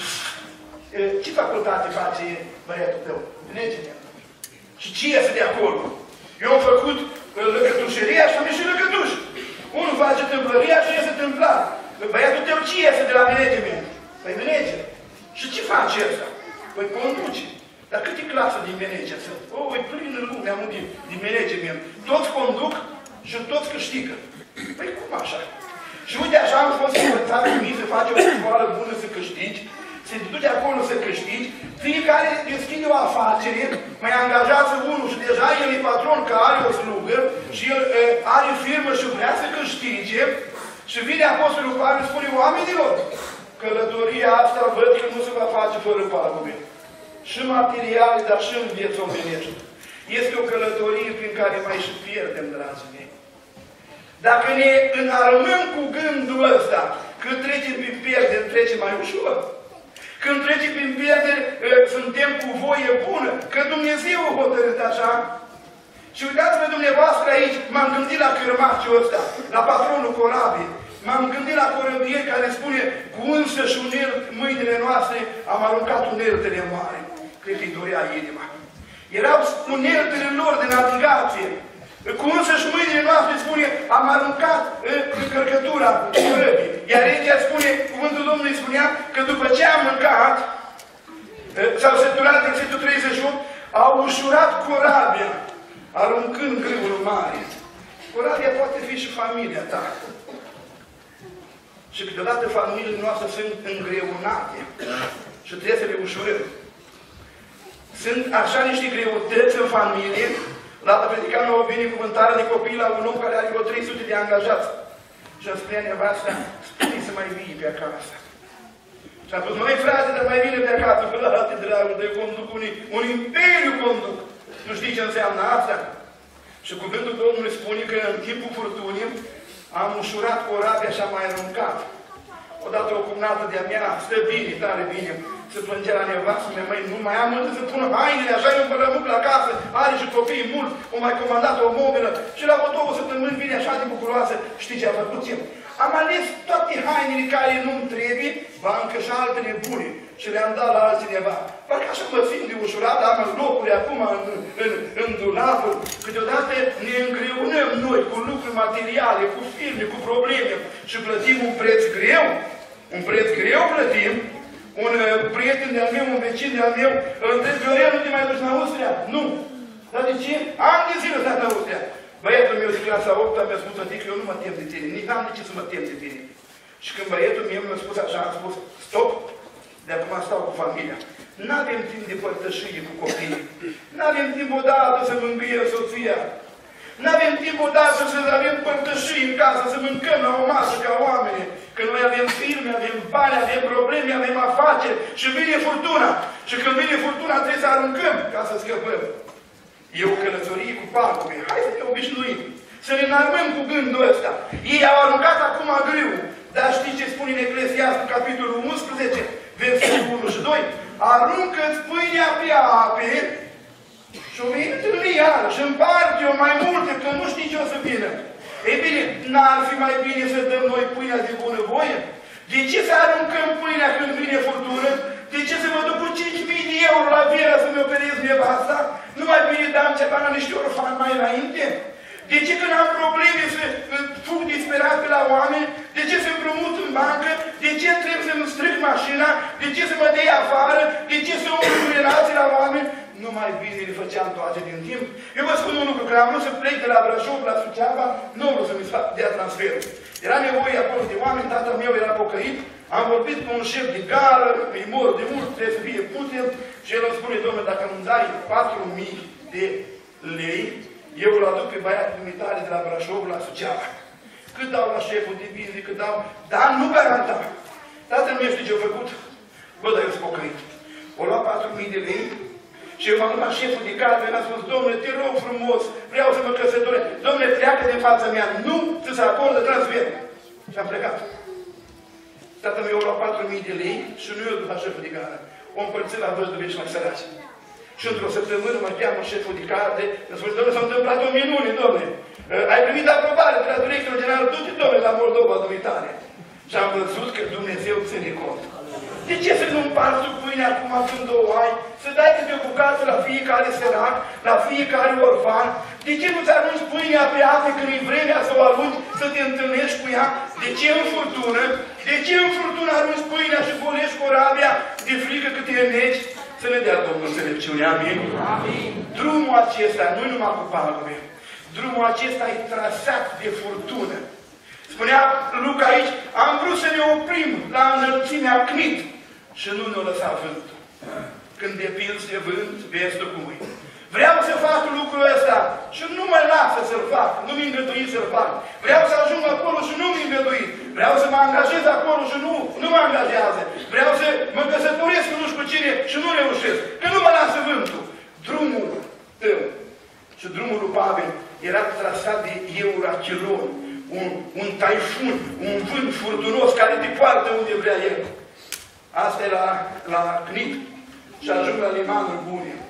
Ce facultate face băiatul tău? Înțelegeți? Și ce iese de acolo? Eu am făcut lăcătușeria și am ieșit lăcătuș. Unul face tâmplăria și iese tâmplar. Băiatul tău ce iese de la management? Păi manager. Și ce face ăsta? Păi conduce. Dar câte clase din manager sunt? O, e plin în lumea din, din management. Toți conduc și toți câștigă. Păi cum așa? Și uite, așa am fost învățat cu mine să face o școală bună să câștigi, să te duci acolo să câștigi, fiecare deschide o afacere, mai angajează unul și deja el e patron că are o slugă și el e, are firmă și vrea să câștige și vine Apostolul Pavel și spune, oamenilor, călătoria asta văd că nu se va face fără pagube. Și materiale, dar și în vieță omenești. Este o călătorie prin care mai și pierdem, dragii mei. Dacă ne înarmăm cu gândul ăsta, când trecem prin pierderi, trecem mai ușor. Când trecem prin pierderi, suntem cu voie bună, că Dumnezeu a hotărât așa. Și uitați-vă dumneavoastră aici, m-am gândit la cârmaciul ăsta, la patronul corabiei. M-am gândit la corăbier care spune, cu însăși unel, mâinile noastre am aruncat uneltele mari. Cred că îi dorea inima. Erau uneltele lor de navigație. Cu însăși mâinile noastre spune, am aruncat încărcătura corăbii. Iar regea spune, cuvântul Domnului spunea, că după ce am mâncat, s-au săturat, versetul treizeci și opt, au ușurat corabia, aruncând grâul mare. Corabia poate fi și familia ta. Și câteodată familiile noastre sunt îngreunate și trebuie să le ușurăm. Sunt așa niște greutăți în familie. Odată predicam la o binecuvântare de copii la un om care are vreo trei sute de angajați. Și îmi spunea nevasta, spune să mai vii pe acasă. Și am spus, măi frate, dar mai vine pe acasă. Frate, dragul, de conduc un, un imperiu conduc. Nu știi ce înseamnă asta? Și cuvântul Domnului spune că în timpul furtunii am ușurat corabia și am mai aruncat. Odată o cumnată de-a mea, stă bine, tare bine, se plângea la nevastă mea, măi, nu mai am unde să pun hainele, așa eu mă rămâc la casă, are și copii mulți, o mai comandat o mobilă și la două săptămâni vine așa de bucuroasă. Știi ce a făcut eu? Am ales toate hainele care nu-mi trebuie, ba încă și altele bune, și le-am dat la altcineva. Parcă așa mă simt de ușurat, am locuri acum în, în, în dulapul. Câteodată ne îngreunăm noi cu lucruri materiale, cu firme, cu probleme și plătim un preț greu. Un preț greu plătim. Un uh, prieten de-al meu, un vecin de-al meu, îl întreb, Viorel, nu te mai duci în Austria? Nu. Dar de ce? Am de zile stat în Austria. Băiatul meu de clasa a opta mi-a spus, adică eu nu mă tem de tine, nici n-am de ce să mă tem de tine. Și când băiatul meu mi-a spus așa, am spus, stop, de acum stau cu familia. N-avem timp de părtășie cu copiii. N-avem timp odată să mângâiem soția. N-avem timp odată să avem părtășii în casă, să mâncăm la o masă ca oameni. Că noi avem firme, avem bani, avem probleme, avem afaceri și vine furtuna. Și când vine furtuna trebuie să aruncăm ca să scăpăm. E o călătorie cu pagube. Hai să ne obișnuim. Să ne înarmăm cu gândul ăsta. Ei au aruncat acum grâu. Dar știți ce spune în Eclesiastul, capitolul unsprezece, versetul unu și doi? Aruncă-ți pâinea pe ape și o vei întâlni iarăși. Împarte-o mai multe, că nu știi ce o să vină. Ei bine, n-ar fi mai bine să dăm noi pâinea de bunăvoie? De ce să aruncăm pâinea când vine furtună? De ce să mă duc cu cinci mii de euro la Viera să-mi operez nevasta? Nu mai bine dam ceva la niște orfani mai înainte? De ce când am probleme să fug disperat pe la oameni? De ce să împrumut în bancă? De ce trebuie să-mi stric mașina? De ce să mă dai afară? De ce să umplu relații la oameni? Nu mai bine le făceam toate din timp. Eu vă spun un lucru, că am vrut să plec de la Brașov la Suceava, nu vreau să mi se dea transferul. Era nevoie acolo de oameni, tatăl meu era pocăit, am vorbit cu un șef de gară, îi mor de mult, trebuie să fie putem, și el îmi spune, domnule, dacă îmi dai patru mii de lei, eu îl aduc pe băiatul dumitare de la Brașov la Suceava. Cât dau la șeful de bine, cât dau, dar nu garanta. Tatăl meu știe ce-a făcut? Bă, dar eu sunt pocăit. O lua patru mii de lei și eu m-am dus la șeful de gară, mi-a spus, domnule, te rog frumos, vreau să mă căsătoresc. Domnule, pleacă din fața mea, nu ți se acordă transfer. Și am plecat. Tatăl meu a luat patru mii de lei și nu i-a dus la șeful de gară. O împărțit la văzduve și la săraci. Și într-o săptămână mă cheamă șeful de garde, îmi spune, domnule, s-a întâmplat o minune, domnule. Ai primit aprobare de la directorul general, du-te, domnule, la Moldova, dumitare. Și am văzut că Dumnezeu ține cont. De ce să nu împarți tu pâine acum când o ai? Să dai câte o bucată la fiecare sărac, la fiecare orfan? De ce nu-ți arunci pâinea pe ape când e vremea să o arunci, să te întâlnești cu ea? De ce în furtună? De ce în furtună arunci pâinea și golești corabia de frică că te negi? Să ne dea Domnul înțelepciune. Amin? Amin. Drumul acesta, nu numai cu pagube, drumul acesta e trasat de furtună. Spunea Luca aici, am vrut să ne oprim la înălțimea Cnit și nu ne-o lăsa vântul. Când depinzi de vânt, vezi tu cum e. Vreau să fac lucrul ăsta și nu mă lasă să-l fac, nu mi îngădui să-l fac. Vreau să ajung acolo și nu mi îngădui. Vreau să mă angajez acolo și nu, nu mă angajează. Vreau să mă căsătoresc cu nu știu cu cine și nu reușesc, că nu mă lasă vântul. Drumul tău și drumul lui Pavel era trasat de Eurachilon. Un, un taifun, un vânt furtunos care te poartă unde vrea el. Asta e la, la Cnit și ajung la limanul bune.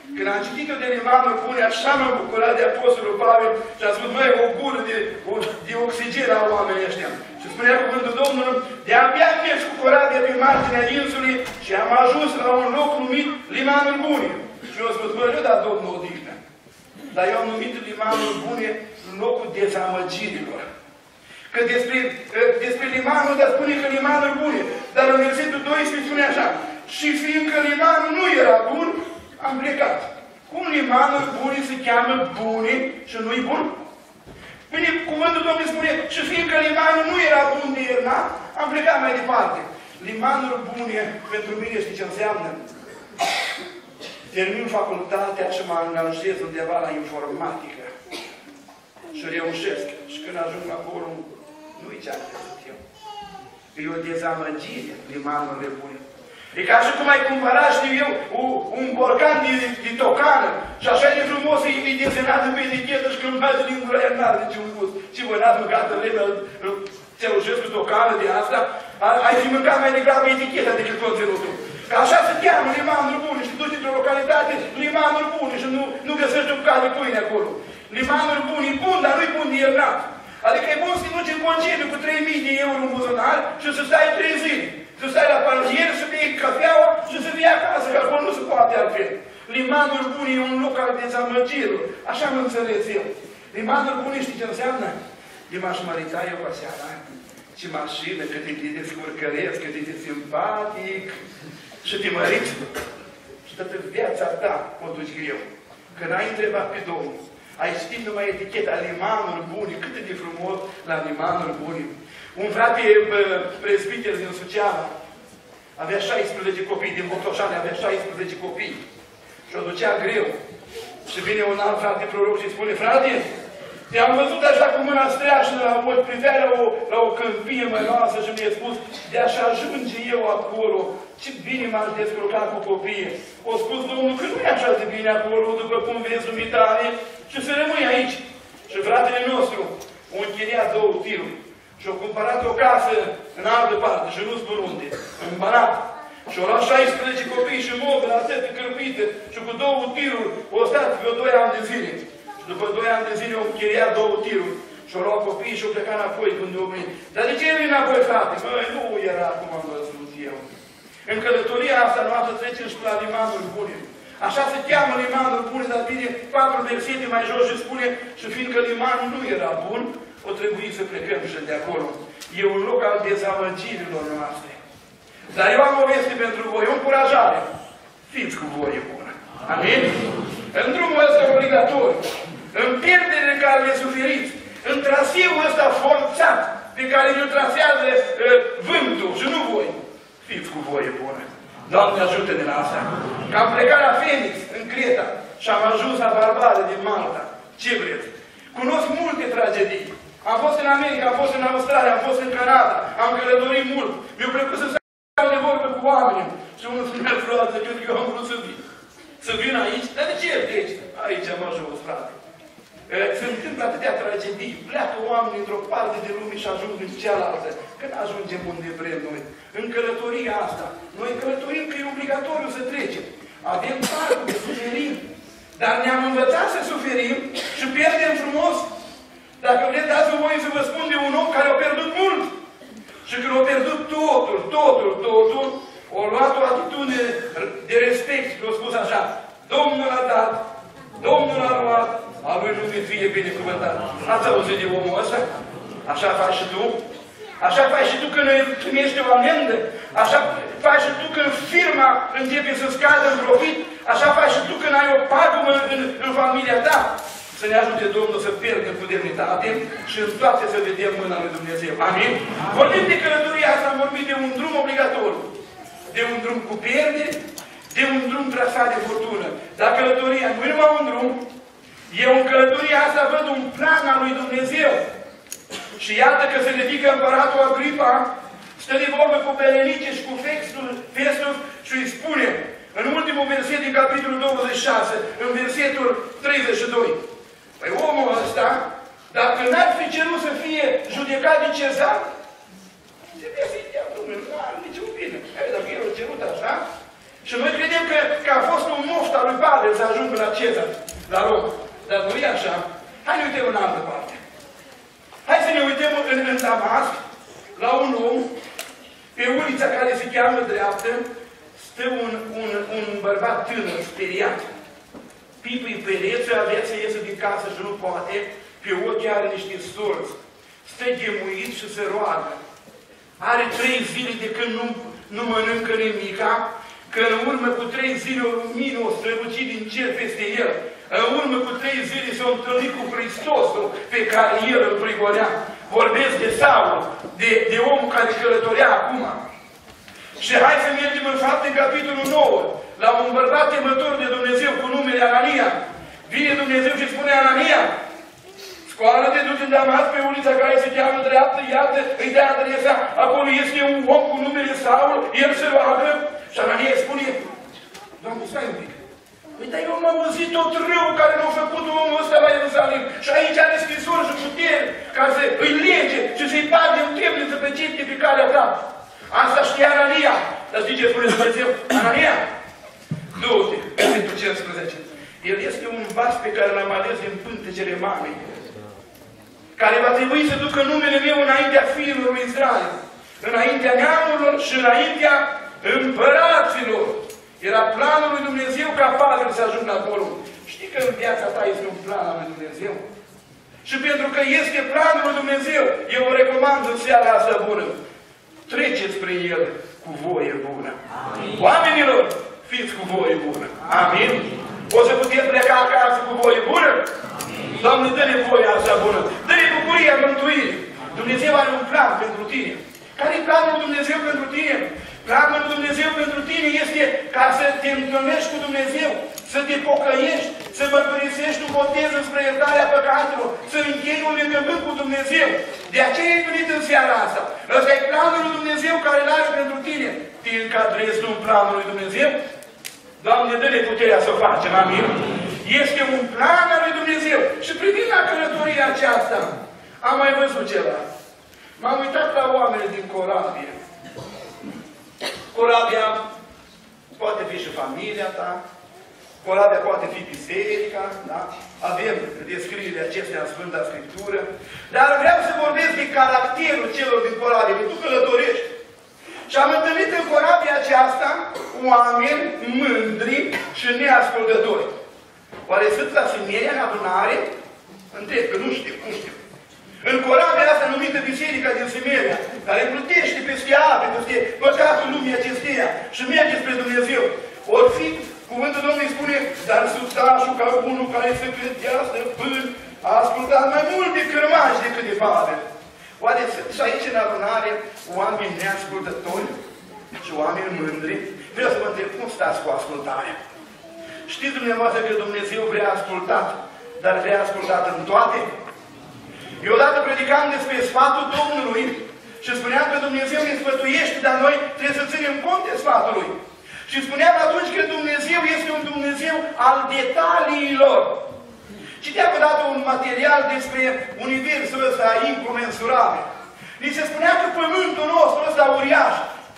Când am citit-o de limanul bune, așa m-am bucurat de Apostolul Pavel și am spus, măi, o gură de, o, de oxigen la oamenii ăștia. Și spunea cuvântul Domnului, de-abia am mers cu corabia pe marginea insului și am ajuns la un loc numit limanul bune. Și eu am spus, măi, nu da Domnul odihnă. Dar eu am numit limanul bune locul dezamăgirilor. Că despre, despre limanul, dar spune că limanul bune. Dar în versetul doisprezece spune așa, și fiindcă limanul nu era bun, am plecat. Cum limanul bune se cheamă bune și nu-i bun? Bine, cuvântul Domnului spune, și fiindcă limanul nu era bun de iernat, am plecat mai departe. Limanul bune, pentru mine, știi ce înseamnă? Termin facultatea și mă angajez undeva la informatică. Și reușesc. Și când ajung acolo, nu-i ce-am crezut eu. E o dezamăgire, limanurile bune. E ca și cum ai cumpăra, știu eu, un borcan de, de tocană și așa de frumos e, e desenat pe etichetă și când bagi lingura aia n-are niciun gust. Și voi n-ați mâncat în vremea țelușesc cu tocană de asta, ai fi mâncat mai degrabă eticheta decât conținutul. Că așa se cheamă limanul bune și duci într-o localitate, limanul bune și nu, nu găsești un cal de pâine acolo. Limanul bun e bun, dar nu-i bun de iernat. Adică e bun să te duci în concediu cu trei mii de euro în buzunar și să stai trei zile. Să stai la panzier, să bei cafeaua și să vii acasă, că acolo nu se poate altfel. Limanul bun e un loc al dezamăgirilor. Așa mă înțeles eu. Limanul bun știi ce înseamnă? De m-aș mărita eu pe seara. Ce mașină, cât e de descurcăresc, cât e de simpatic. Și te măriți. Și toată viața ta o duci greu. Că n-ai întrebat pe Domnul. Ai citit numai eticheta, limanul bun, cât de frumos la limanul bun. Un frate prezbiter din Suceava avea șaisprezece copii, din Botoșani avea șaisprezece copii. Și o ducea greu. Și vine un alt frate proroc și spune, frate, te-am văzut așa cu mâna streașnă, mă privea la o, la o câmpie mănoasă și mi-a spus, de-aș ajunge eu acolo, ce bine m-aș descurca cu copiii. O spus Domnul că nu e așa de bine acolo, după cum vezi dumitare, și să rămâi aici. Și fratele nostru o închiriat două tiruri. Și a cumpărat o casă în altă parte, și nu spun unde, în Banat. Și au luat șaisprezece copii și mobilă, atât cârpită, și cu două tiruri, o stat vreo doi ani de zile. Și după doi ani de zile au închiriat două tiruri. Și au luat copiii și au plecat înapoi când au venit. Dar de ce e înapoi, frate? Măi, nu era cum am văzut eu. În călătoria asta noastră trecem și la limanul bune. Așa se cheamă limanul bune, dar vine patru versete mai jos și spune, și fiindcă limanul nu era bun, o trebuie să plecăm și de acolo. E un loc al dezamăgirilor noastre. Dar eu am o veste pentru voi, o încurajare. Fiți cu voie bună. Amin? În drumul ăsta obligatoriu, în pierderile care le suferiți, în traseul ăsta forțat, pe care îl trasează uh, vântul și nu voi, fiți cu voie bună. Doamne, ajută-ne la asta. Că am plecat la Phoenix, în Creta, și am ajuns la Barbare din Malta. Ce vreți? Cunosc multe tragedii. Am fost în America, am fost în Australia, am fost în Canada, am călătorit mult. Mi-a plăcut să stau de vorbă cu oamenii. Și unul spunea, frate, că eu am vrut să vin. Să vin aici? Dar de ce ești? Aici am ajuns, frate. Se întâmplă atâtea tragedii. Pleacă oamenii într-o parte de lume și ajung în cealaltă. Când ajungem unde vrem noi? În călătoria asta. Noi călătorim că e obligatoriu să trecem. Avem parte de suferim. Dar ne-am învățat să suferim și pierdem frumos. Dacă vreți, dați-vă voie să vă spun de un om care a pierdut mult. Și când a pierdut totul, totul, totul, a luat o atitudine de respect și a spus așa, Domnul a dat, Domnul a luat, a lui nu fie binecuvântat. Ați auzit de omul ăsta? Așa faci și tu? Așa faci și tu când primești o amendă? Așa faci și tu când firma începe să scadă în profit? Așa faci și tu când ai o pagubă în, în familia ta? Să ne ajute Domnul să pierdem cu demnitate și în toate să vedem mâna lui Dumnezeu. Amin? Vorbim de călătoria asta, am vorbit de un drum obligatoriu. De un drum cu pierderi, de un drum trasat de furtună. Dar călătoria nu e numai un drum. Eu în călătoria asta văd un plan al lui Dumnezeu. Și iată că se ridică împăratul Agripa, stă de vorbă cu Berenice și cu Festus și îi spune, în ultimul verset din capitolul douăzeci și șase, în versetul treizeci și doi, păi omul ăsta, dacă n-ar fi cerut să fie judecat de Cezar, trebuie să-i dea, Domnule, nu are niciun bine. Dacă el a cerut așa, Și noi credem că, că a fost un moft al lui Pavel să ajungă la Cezar, la Roma. Dar nu e așa. Hai să ne uităm în altă parte. Hai să ne uităm în, în Damasc, la un om, pe ulița care se cheamă dreaptă, stă un, un, un bărbat tânăr, speriat. Pipii pereță, avea să iese din casă și nu poate, pe ochi are niște sorți. Stă ghemuit și se roagă. Are trei zile de când nu, nu mănâncă nimica, că în urmă cu trei zile o lumină o strălucit din cer peste el. În urmă cu trei zile s-a întâlnit cu Hristosul pe care el îl prigolea. Vorbesc de Saul, de, de omul care călătorea acum. Și hai să mergem în fapt în capitolul nouă, la un bărbat temător de Dumnezeu cu numele Anania. Vine Dumnezeu și spune Anania, scoală-te, du-te în Damasc pe ulița care se cheamă dreaptă, iată, îi dea adresa, acolo este un om cu numele Saul, el se roagă. Și Anania spune, Doamne, stai un pic. Păi, dar eu m-am auzit tot rău care l-a făcut omul ăsta la Ierusalim. Și aici are scrisori și putere ca să îi lege și să-i bage în temniță pe cei pe calea ta. Asta știa Anania. Dar știi ce spune Dumnezeu? Anania, du-te, versetul cincisprezece. El este un vas pe care l-am ales din pântecele mamei, care va trebui să ducă numele meu înaintea fiilor lui Israel, înaintea neamurilor și înaintea împăraților. Era planul lui Dumnezeu ca Pavel să ajungă acolo. Știi că în viața ta este un plan al lui Dumnezeu? Și pentru că este planul lui Dumnezeu, eu o recomand în seara asta bună. Treceți spre El cu voie bună. Amin. Oamenilor, fiți cu voie bună. Amin. O să puteți pleca acasă cu voie bună? Amin. Doamne, dă-ne voia asta bună. Dă-ne bucuria mântuirii. Dumnezeu are un plan pentru tine. Care e planul lui Dumnezeu pentru tine? Planul lui Dumnezeu pentru tine este ca să te întâlnești cu Dumnezeu, să te pocăiești, să mărturisești un botez spre iertarea păcatelor, să închei un legământ cu Dumnezeu. De aceea ai venit în seara asta. Ăsta e planul lui Dumnezeu care îl are pentru tine. Te încadrezi tu în planul lui Dumnezeu? Doamne, dă-ne puterea să o facem, amin? Este un plan al lui Dumnezeu. Și privind la călătoria aceasta, am mai văzut ceva. M-am uitat la oameni din Corabia. Corabia poate fi și familia ta, Corabia poate fi biserica, da? Avem descrierile acestea în Sfânta Scriptură, dar vreau să vorbesc de caracterul celor din Corabia, că tu călătorești. Și am întâlnit în Corabia aceasta oameni mândri și neascultători. Oare sunt la Simeria, în adunare? Întreb, că nu știu, nu știu. În Corabia asta numită Biserica din Simeria, care plutește peste ape, peste păcatul lumii acesteia și merge spre Dumnezeu. Ori fi, cuvântul Domnului spune, dar substașul ca unul care se credea stăpân a ascultat mai mult de cărmași decât de Pavel. Oare sunt și aici în adunare oameni neascultători și oameni mândri? Vreau să vă întreb, cum stați cu ascultarea? Știți dumneavoastră că Dumnezeu vrea ascultat, dar vrea ascultat în toate? Eu odată predicam despre sfatul Domnului și spuneam că Dumnezeu ne sfătuiește, dar noi trebuie să ținem cont de sfatul Lui. Și spuneam atunci că Dumnezeu este un Dumnezeu al detaliilor. Citeam odată un material despre universul ăsta incomensurabil. Ni se spunea că pământul nostru ăsta uriaș.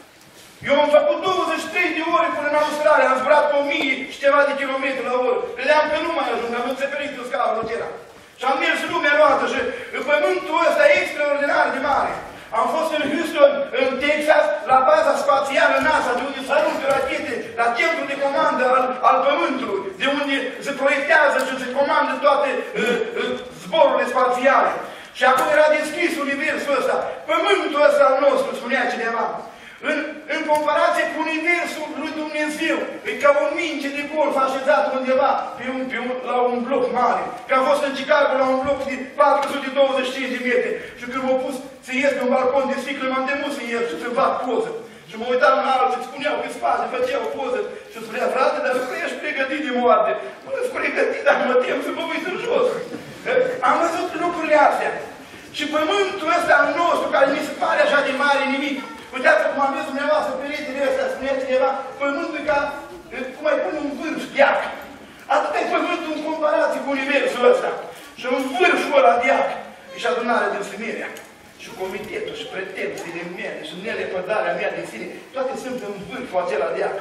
Eu am făcut douăzeci și trei de ore până în Australia, am zburat pe o mie și ceva de kilometri la oră. Credeam că nu mai ajung, am înțeperit în scaunul acela. Și am mers lumea roată și pământul ăsta e extraordinar de mare. Am fost în Houston, în Texas, la baza spațială NASA, de unde se aruncă rachete, la centrul de comandă al, al Pământului, de unde se proiectează și se comandă toate uh, uh, zborurile spațiale. Și acum era descris universul ăsta. Pământul ăsta al nostru, spunea cineva, în, în comparație cu universul lui Dumnezeu, e ca o minge de golf așezat undeva pe un, pe un, la un bloc mare. Că a fost în Chicago la un bloc de patru sute douăzeci și cinci de metri. Și când m-au pus să ies pe un balcon de sticlă, m-am temut să ies și să fac poză. Și mă uitam în alții, îți spuneau pe spate, făceau poză. Și îmi spunea, frate, dar nu ești pregătit de moarte. Nu ești pregătit, dar mă tem să mă uit în jos. Am văzut lucrurile astea. Și pământul ăsta al nostru, care mi se pare așa de mare nimic. Uitați cum am văzut dumneavoastră peretele ăsta, spunea cineva, pământul e ca, cum ai pune un vârf deac. Atât e pământul în comparație cu universul ăsta. Și în vârful ăla deac e și adunarea din Simeria. Și comitetul, și pretențiile mele, și nelepădarea mea de sine, toate sunt în vârful acela deac.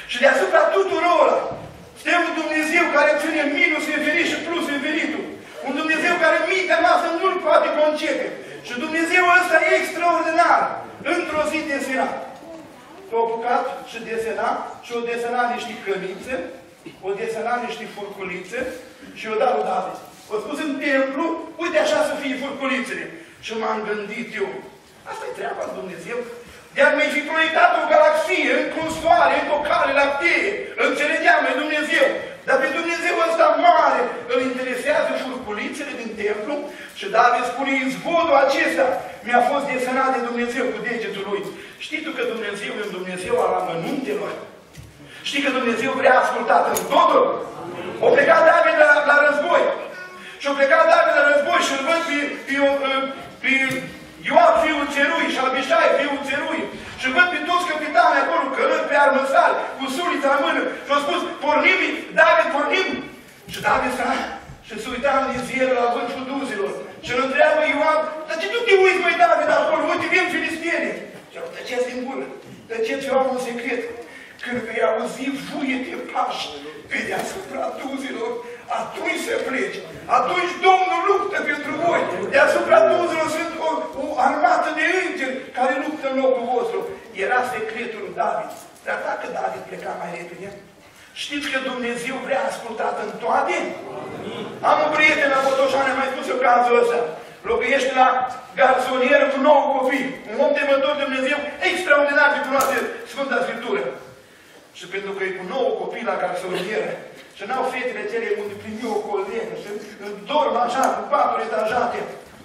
Și deasupra tuturor suntem un Dumnezeu care ține minus infinit și plus infinitul. Un Dumnezeu care mintea noastră nu-l poate concepe. Și Dumnezeu ăsta e extraordinar. Într-o zi desena. S-a apucat și desena și o desena niște cămițe, o desena niște furculițe și o dat lui David. O spus în templu, uite așa să fie furculițele. Și m-am gândit eu, asta e treaba lui Dumnezeu. De-ar mi fi proiectat o galaxie, într-un soare, într-o cale lactee. Înțelegeam, e Dumnezeu. Dar pe Dumnezeu ăsta mare îl interesează furculițele din templu și David spune, izvodul acesta mi-a fost desenat de Dumnezeu cu degetul lui. Știi tu că Dumnezeu e un Dumnezeu al amănuntelor? Știi că Dumnezeu vrea ascultat în totul? O plecat David la, la război. Și a plecat David la război și îl văd pe, pe, pe Ioab, fiul Țerui, și Abișai, fiul Țerui. Și văd pe toți capitanii acolo, călări pe armăsari, cu sulița în mână. Și au spus, pornim, David, pornim. Și David sta și se uita în nizier la vârful duzilor. Și îl întreabă Ioab, dar ce tu te uiți, măi, David, acolo? Uite, vin filistienii. Și au tăceți din gură. Tăceți Ioab un secret. Când vei auzi vuiete pași pe deasupra duzilor, atunci se pleci. Atunci Domnul luptă pentru voi. Deasupra duzilor sunt o, o armată de îngeri care luptă în locul vostru. Era secretul lui David. Dar dacă David pleca mai repede, știți că Dumnezeu vrea ascultat în toate? Am un prieten la Botoșani, am mai spus eu cazul ăsta. Locuiește la garsonieră cu nouă copii. Un om temător de Dumnezeu extraordinar de cunoaște Sfânta Scriptură. Și pentru că e cu nouă copii la garsonieră, și n-au fetele cele unde primi o colegă, și dorm așa, cu patru etajate.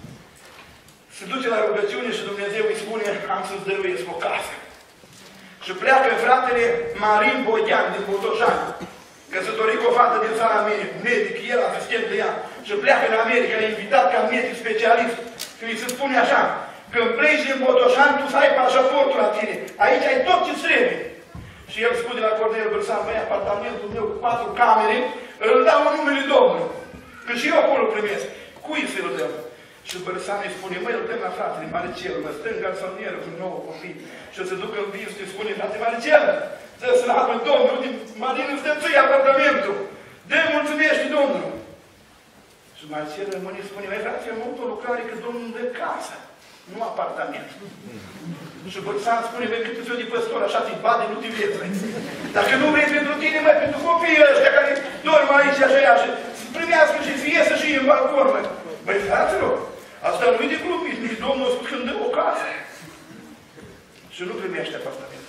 Se duce la rugăciune și Dumnezeu îi spune, am să-ți dăruiesc o casă. Și pleacă fratele Marin Boian din Botoșani, căsătorit cu o fată din țara medic, el asistent de ea, și pleacă în America, e invitat ca medic specialist. Și îi se spune așa, când pleci din Botoșani, tu să ai pașaportul la tine, aici ai tot ce trebuie. Și el spune la Cornel Bărsan, băi, apartamentul meu cu patru camere, îl dau în numele Domnului. Că și eu acolo primesc. Cui să-l dăm? Și Bărsan îi spune, măi, îl dăm la fratele Maricel, mă stă în garsonieră cu nouă copii. Și o să duc în vis și spune, frate Maricel, să slavă Domnul, uite, Marin îți dă ție apartamentul. Dă, mulțumește Domnul. Și Maricel rămâne și spune, măi, frate, am avut o lucrare că Domnul îmi dă casă, nu apartament. Și Bărsan spune, băi, cât îți o de păstor, așa ți-i bade, nu te vieți. Dacă nu vrei pentru tine, măi, pentru copiii ăștia care dorm aici, așa, și să primească și să iesă și în balcon, măi. Băi, fraților, asta nu-i de glumit, nici Domnul a spus când dă o casă. Și nu primește apartament.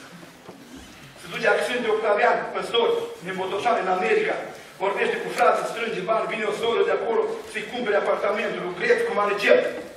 Se duce Axinte Octavian, păstor, din Botoșani, în America, vorbește cu frații, strânge bani, vine o soră de acolo să-i cumpere apartamentul, lucreți cu Maricel.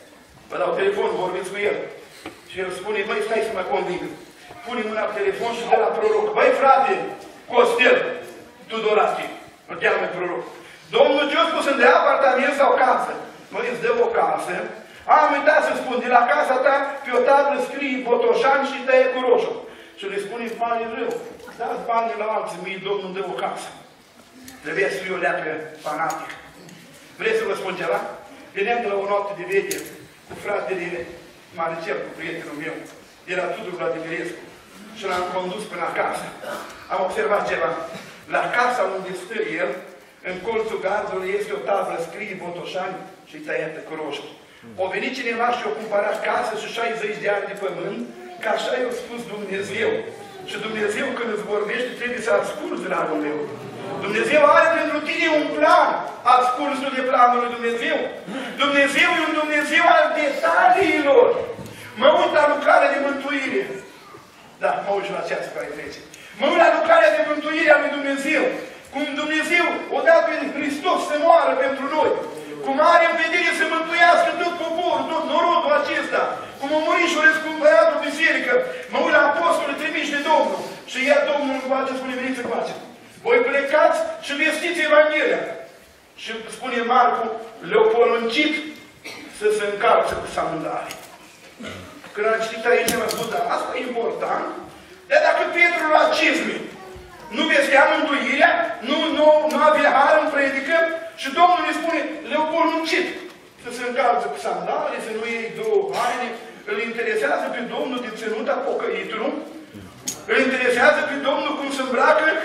Vă dau telefonul, vorbiți cu el. Și el spune, băi, stai să mă conving. Pune mâna pe telefon și dă la proroc. Băi, frate, Costel, Tudorache, îl cheamă proroc. Domnul ce-a spus, îmi dă apartament sau casă? Măi, îți dă o casă. Am uitat să spun, de la casa ta, pe o tablă scrie Botoșani și tăie cu roșu. Și le spune, bani rău, dați banii la alții, mie Domnul îmi dă o casă. Trebuie să fiu o leacă fanatic. Vreți să vă spun ceva? Veneam de la o noapte de veche cu fratele Maricel, cu prietenul meu, era Tudor Vladimirescu, și l-am condus până acasă. Am observat ceva. La casa unde stă el, în colțul gardului, este o tablă, scrie Botoșani și tăiată cu roșu. O venit cineva și o cumpărat casă și șaizeci de ani de pământ, că așa i-a spus Dumnezeu. Și Dumnezeu când îți vorbește, trebuie să asculți, dragul meu. Dumnezeu are pentru tine un plan. Asculți de planul lui Dumnezeu. Dumnezeu e un Dumnezeu al detaliilor. Mă uit la lucrarea de mântuire. Da, mă uit la ceasul care trece. Mă uit la lucrarea de mântuire a lui Dumnezeu. Cum Dumnezeu o dat pe Hristos să moară pentru noi. Cum are în vedere să mântuiască tot poporul, tot norodul acesta. Cum a murit și o răscumpărat o biserică. Mă uit la apostolii trimiși de Domnul. Și ia Domnul încoace, spune, veniți încoace. Voi plecați și vestiți Evanghelia. Și spune Marcu, le-au poruncit să se încarce cu sandalii. Când am citit aici, am spus, dar asta e important. Dar dacă Petru la cizme nu vestea mântuirea, nu, nu, nu avea har în predică, și Domnul îi spune, le-au poruncit să se încarce cu sandalii, să nu iei două haine. Îl interesează pe Domnul de ținuta pocăitului, îl interesează pe Domnul cum se îmbracă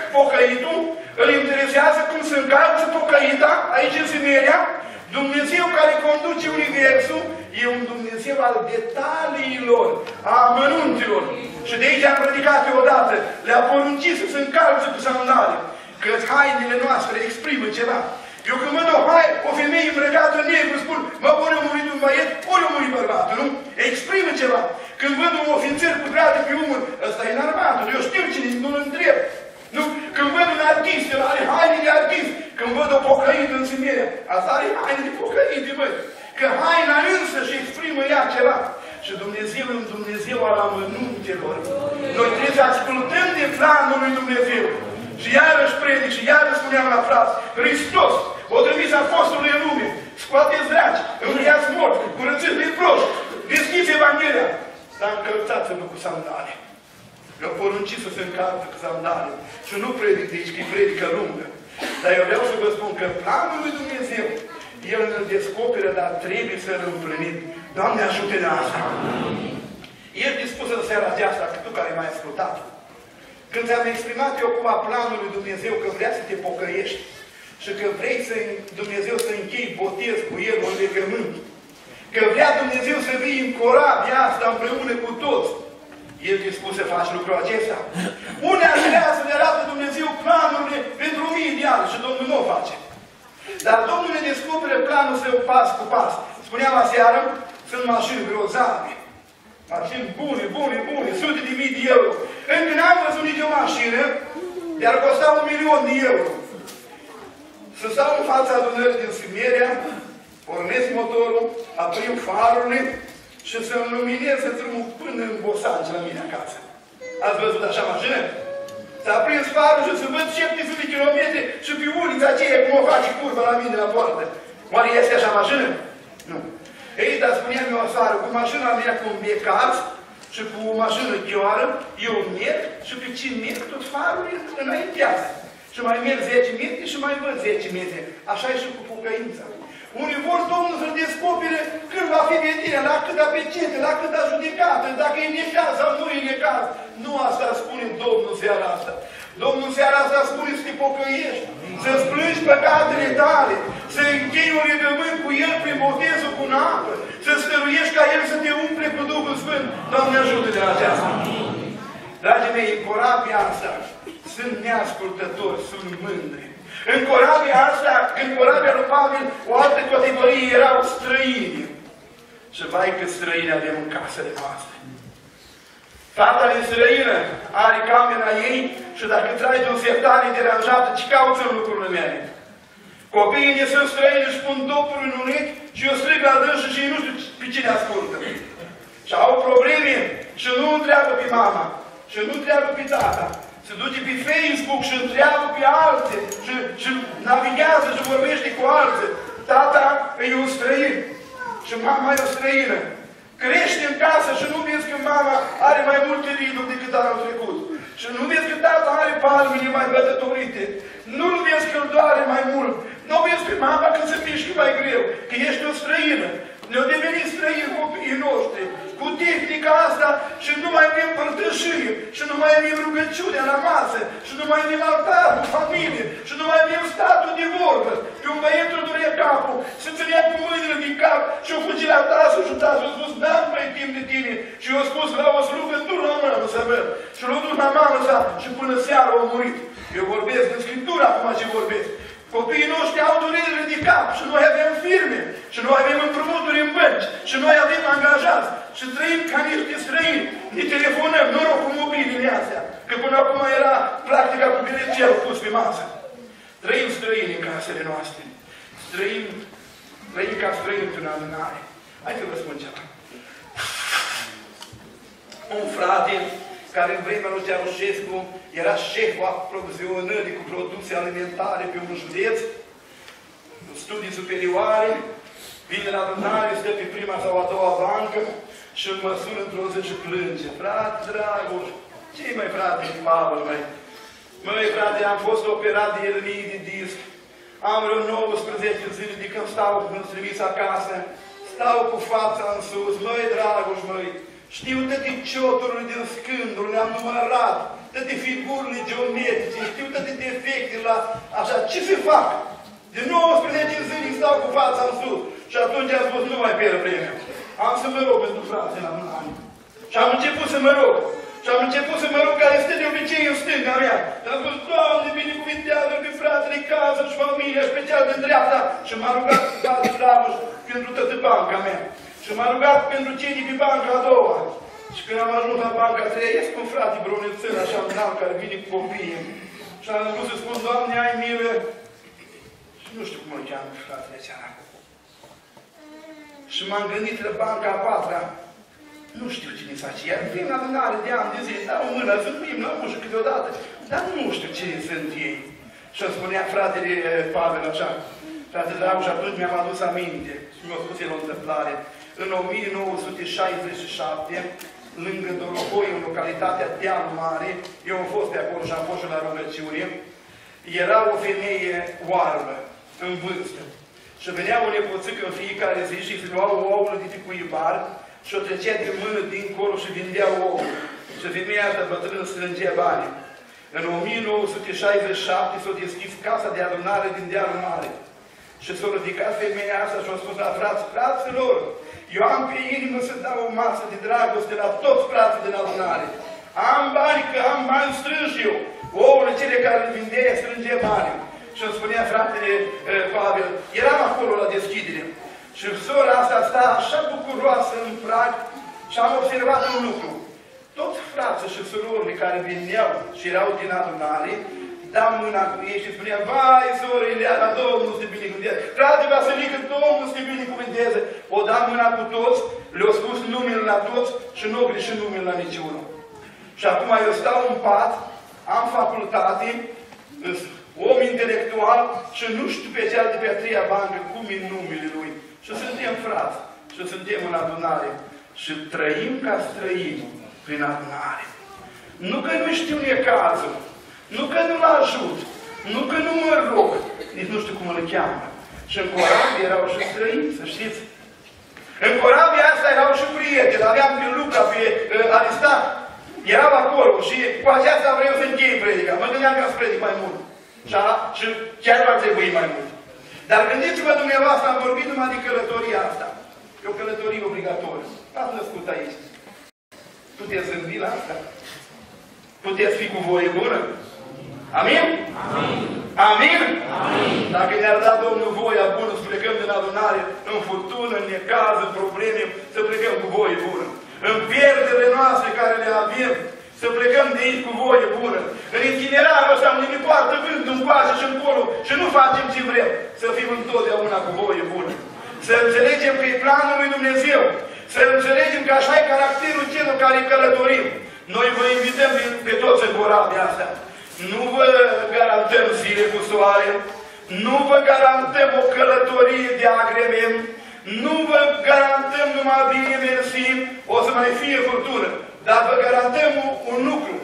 Îl interesează cum se încarcă pocăita, aici în Simeria. Dumnezeu care conduce Universul e un Dumnezeu al detaliilor, a amănunților. Și de aici am predicat eu odată, le-a poruncit să se încalțe cu sandale. Că hainele noastre exprimă ceva. Eu când văd o haină, o femeie îmbrăcată în negru, spun, mă, ori a murit un băiet, ori a murit bărbatul, nu? Exprimă ceva. Când văd un ofițer cu grade pe umăr, ăsta e în armată, eu știu cine, nu-l întreb. Nu? Când văd un artist, el are haine de artist. Când văd o pocăită în Simeria, asta are haine de pocăită, băi. Că haina însă și exprimă ea ceva. Și Dumnezeu e un Dumnezeu al amănuntelor. Noi trebuie să ascultăm de planul lui Dumnezeu. Și iarăși predic și iarăși spuneam la frați, Hristos o trimis apostolul în lume, scoateți dragi, înviați morți, curățiți leproși, deschiți Evanghelia, dar încălțați-vă cu sandale. Eu poruncit să se încarcă cu sandale. Și nu predic de aici, că e predică lungă. Dar eu vreau să vă spun că planul lui Dumnezeu, El îl descoperă, dar trebuie să-l împlinim. Doamne, ajută-ne asta! Ești dispusă în seara aceasta, că tu care m-ai ascultat, când ți-am exprimat eu acum planul lui Dumnezeu că vrea să te pocăiești și că vrei să Dumnezeu să închei botez cu El în legământ, că vrea Dumnezeu să vii în corabia asta împreună cu toți, ești dispus să faci lucrul acesta? Unde aș vrea să ne arată Dumnezeu planurile pentru mii de ani și Domnul nu o face. Dar Domnul ne descoperă planul său pas cu pas. Spuneam aseară, sunt mașini grozave. Mașini bune, bune, bune, sute de mii de euro. Încă n-am văzut nicio mașină, iar costa un milion de euro. Să stau în fața adunării din Simeria, pornesc motorul, apriu farurile și să-mi lumineze drumul până în Bosanci, la mine acasă. Ați văzut așa mașină? S-a prins farul și să văd șapte sute de kilometri și pe ulița aceea cum o face curva la mine la poartă. Oare este așa mașină? Nu. Ei, dar spuneam eu aseară, cu mașina mea cu un becaz și cu o mașină chioară, eu merg și pe ce merg tot farul înaintează. Și mai merg zece metri și mai văd zece metri. Așa e și cu pocăința. Unii vor Domnul să descopere când va fi vedere, la câta pecete, la câta judecată, dacă e necaz sau nu e necaz. Nu asta spune Domnul seara asta. Domnul seara asta spune să te pocăiești, să-ți plângi păcatele tale, să închei un legământ cu El prin botezul cu apă, să stăruiești ca El să te umple cu Duhul Sfânt. Doamne, ajută de la aceasta. Dragii mei, în corabia asta sunt neascultători, sunt mândri. În corabia asta, în corabia lui Pavel, o altă categorie erau străini. Și vai că străini avem în casele noastre. Fata din străină are camera ei și dacă tragi de un sertar deranjată, ce cauți în lucrurile mele? Copiii ne sunt străini, își pun dopuri în urechi și eu strig la dânsă și ei nu știu pe cine ascultă. Și au probleme și nu întreabă pe mama și nu întreabă pe tata. Se duce pe Facebook și întreabă pe alții și, și navighează și vorbește cu alții. Tata e un străin și mama e o străină. Crește în casă și nu vezi că mama are mai multe riduri decât anul trecut. Și nu vezi că tata are palmile mai bătătorite. Nu vezi că îl doare mai mult. Nu vezi că mama când se mișcă mai greu. Că ești o străină. Ne-au devenit străini copiii noștri. Cu tehnica asta și nu mai avem părtășie. Și nu mai avem rugăciunea la masă. Și nu mai avem altarul, familie. Și nu mai avem statul de vorbă. Pe un băiet îl durea capul. Se ținea cu mâinile din cap. Și o fugi la tasul și tasul a spus, n-am mai timp de tine. Și eu a spus, vreau o slugă, du la mamă să văd. Și l-a dus la mamă sa și până seara a murit. Eu vorbesc în Scriptură acum ce vorbesc. Copiii noștri au durerile de cap și noi avem firme și noi avem împrumuturi în bănci și noi avem angajați și trăim ca niște străini. Ne telefonăm, noroc cu mobilele astea, că până acum era practica cu bilețelul pus pe masă. Trăim străini în casele noastre. Străim, trăim ca străini în adunare. Hai să vă spun ceva. Un frate care în vremea lui Ceaușescu era șeful aprovizionării cu produse alimentare pe un județ, cu studii superioare, vine la adunare, stă pe prima sau a doua bancă și îl măsură într-o zi și plânge. Frate, dragul, ce-i mai frate, Pavel, mai? Măi, frate, am fost operat de ernie de disc. Am vreo nouăsprezece zile de când stau, când trimis acasă. Stau cu fața în sus. Măi, dragul, măi, știu toate cioturile din scânduri, le-am numărat. toate figurile geometrice, știu toate defectele la așa, ce se fac? De nouăsprezece zile stau cu fața în sus. Și atunci am spus, nu mai pierd vremea. Am să mă rog pentru frații la un an. Și am început să mă rog. Și am început să mă rog care stă de obicei în stânga mea. Și am spus, Doamne, binecuvintează pe fratele casă și familia, special de dreapta. Și m-a rugat cu Tată Dragoș pentru toată banca mea. Și m-a rugat pentru cei de pe banca a doua. Și când am ajuns la banca a treia, ies cu un frate brunățel, așa un alt, care vine cu copiii. Și am vrut să spun, Doamne, ai milă. Și nu știu cum îl cheamă fratele ceara. Și m-am gândit la banca a patra. Nu știu cine face. Iar vin la adunare de ani de zi, dau mâna, zâmbim la ușă câteodată. Dar nu știu cine sunt ei. Și îmi spunea fratele Pavel așa. Frate Dragoș, atunci mi-am adus aminte. Și mi-a spus el o întâmplare. În o mie nouă sute șaizeci și șapte, lângă Dorogoi, în localitatea Dealul Mare, eu am fost pe acolo și am fost și la rugăciune, era o femeie oarbă, în vârstă. Și venea o nepoțică în fiecare zi și se luau ouăle de pe cuibar și o trecea de mână dincolo și vindea ouă. Și femeia asta bătrână strângea bani. În o mie nouă sute șaizeci și șapte s-a deschis casa de adunare din Dealul Mare. Și s-a ridicat femeia asta și a spus la frați, fraților, eu am pe inimă să dau o masă de dragoste la toți frații din adunare. Am bani, că am bani strânși eu. Ouăle cele care le vindea, strângea bani. Și îmi spunea fratele eh, Pavel, eram acolo la deschidere. Și sora asta sta așa bucuroasă în prag și am observat un lucru. Toți frații și surorile care vineau și erau din adunare, dau mâna cu ei și spunea, vai, soră Ileana, Domnul să te binecuvânteze. Frate Vasilică, Domnul să te binecuvânteze. O da mâna cu toți, le-au spus numele la toți și nu au greșit numele la niciunul. Și acum eu stau în pat, am facultate, om intelectual și nu știu pe cea de pe a treia bancă cum e numele lui. Și suntem frați și suntem în adunare și trăim ca străim prin adunare. Nu că nu știu necazul, nu că nu-l ajut, nu că nu mă rog, nici nu știu cum îl cheamă. Și în corabie erau și străini, să știți. În corabia asta erau și prieteni, aveam pe Luca, pe uh, Aristat. Erau acolo și cu aceasta vreau să închei predica. Mă gândeam că să predic mai mult. Și, a, și chiar va trebui mai mult. Dar gândiți-vă dumneavoastră, am vorbit numai de călătoria asta. E o călătorie obligatorie. Ați născut aici. Puteți zâmbi la asta? Puteți fi cu voie bună? Amin? Amin? Amin? Amin. Dacă ne-ar da Domnul voia bună să plecăm din adunare, în furtună, în necaz, în probleme, să plecăm cu voie bună. În pierderile noastre care le avem, să plecăm de aici cu voie bună. În itinerarul ăsta unde ne poartă vântul încoace și încolo și nu facem ce vrem, să fim întotdeauna una cu voie bună. Să înțelegem că e planul lui Dumnezeu. Să înțelegem că așa e caracterul celor care călătorim. Noi vă invităm pe toți în corabia asta. Nu vă garantăm zile cu soare, nu vă garantăm o călătorie de agrement, nu vă garantăm numai bine mersi, o să mai fie furtună. Dar vă garantăm un lucru.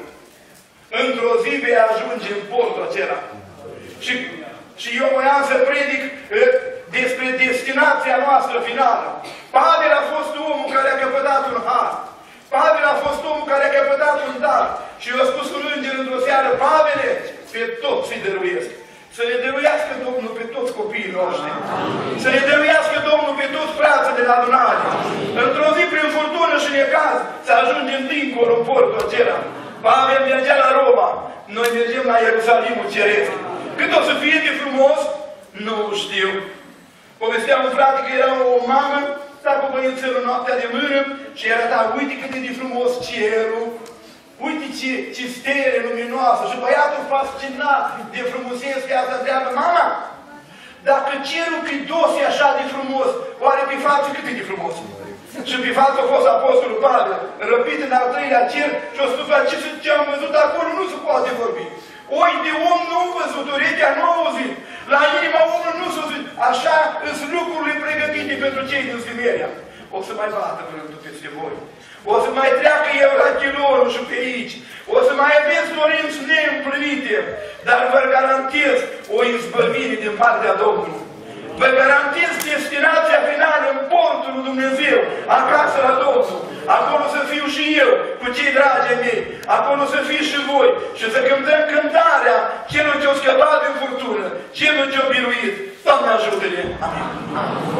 Într-o zi vei ajunge în portul acela. Și, și eu voiam să predic uh, despre destinația noastră finală. Pavel a fost omul care a căpătat un har. Pavel a fost omul care a căpătat un dar. Și eu a spus un înger într-o seară, Pavele, pe toți îi dăruiesc. Să ne dăruiască Domnul pe toți copiii noștri. Să ne dăruiască Domnul pe toți frații de la adunare. Într-o zi, prin furtună și necaz, să ajungem dincolo în portul acela. Pavel mergea la Roma. Noi mergem la Ierusalimul Ceresc. Cât o să fie de frumos? Nu știu. Povestea un frate că era o mamă, sta cu băiețelul noaptea de mână și arăta, uite cât e de frumos cerul. Uite ce, ce stele luminoasă. Și băiatul fascinat de frumusețea asta întreabă, mama, dacă cerul Cridos e așa de frumos, oare pe față cât e de frumos? Și pe față a fost apostolul Pavel, răpit în al treilea cer și a spus, ce, ce am văzut acolo nu se poate vorbi. Oi de om nu văzut, urechea nu auzit, la inima omului nu s-a zis. Așa sunt lucrurile pregătite pentru cei din Simeria. O să mai bată vântul peste voi. O să mai treacă eu la Chilorul și pe aici. O să mai aveți dorinți neîmplinite. Dar vă garantez o izbăvire din partea Domnului. Vă garantez destinația finală în portul lui Dumnezeu, acasă la Domnul. Acolo să fiu și eu, cu cei dragi mei. Acolo să fiți și voi. Și să cântăm cântarea celor ce au scăpat din furtună, celor ce au biruit. Doamne ajută-ne! Amin.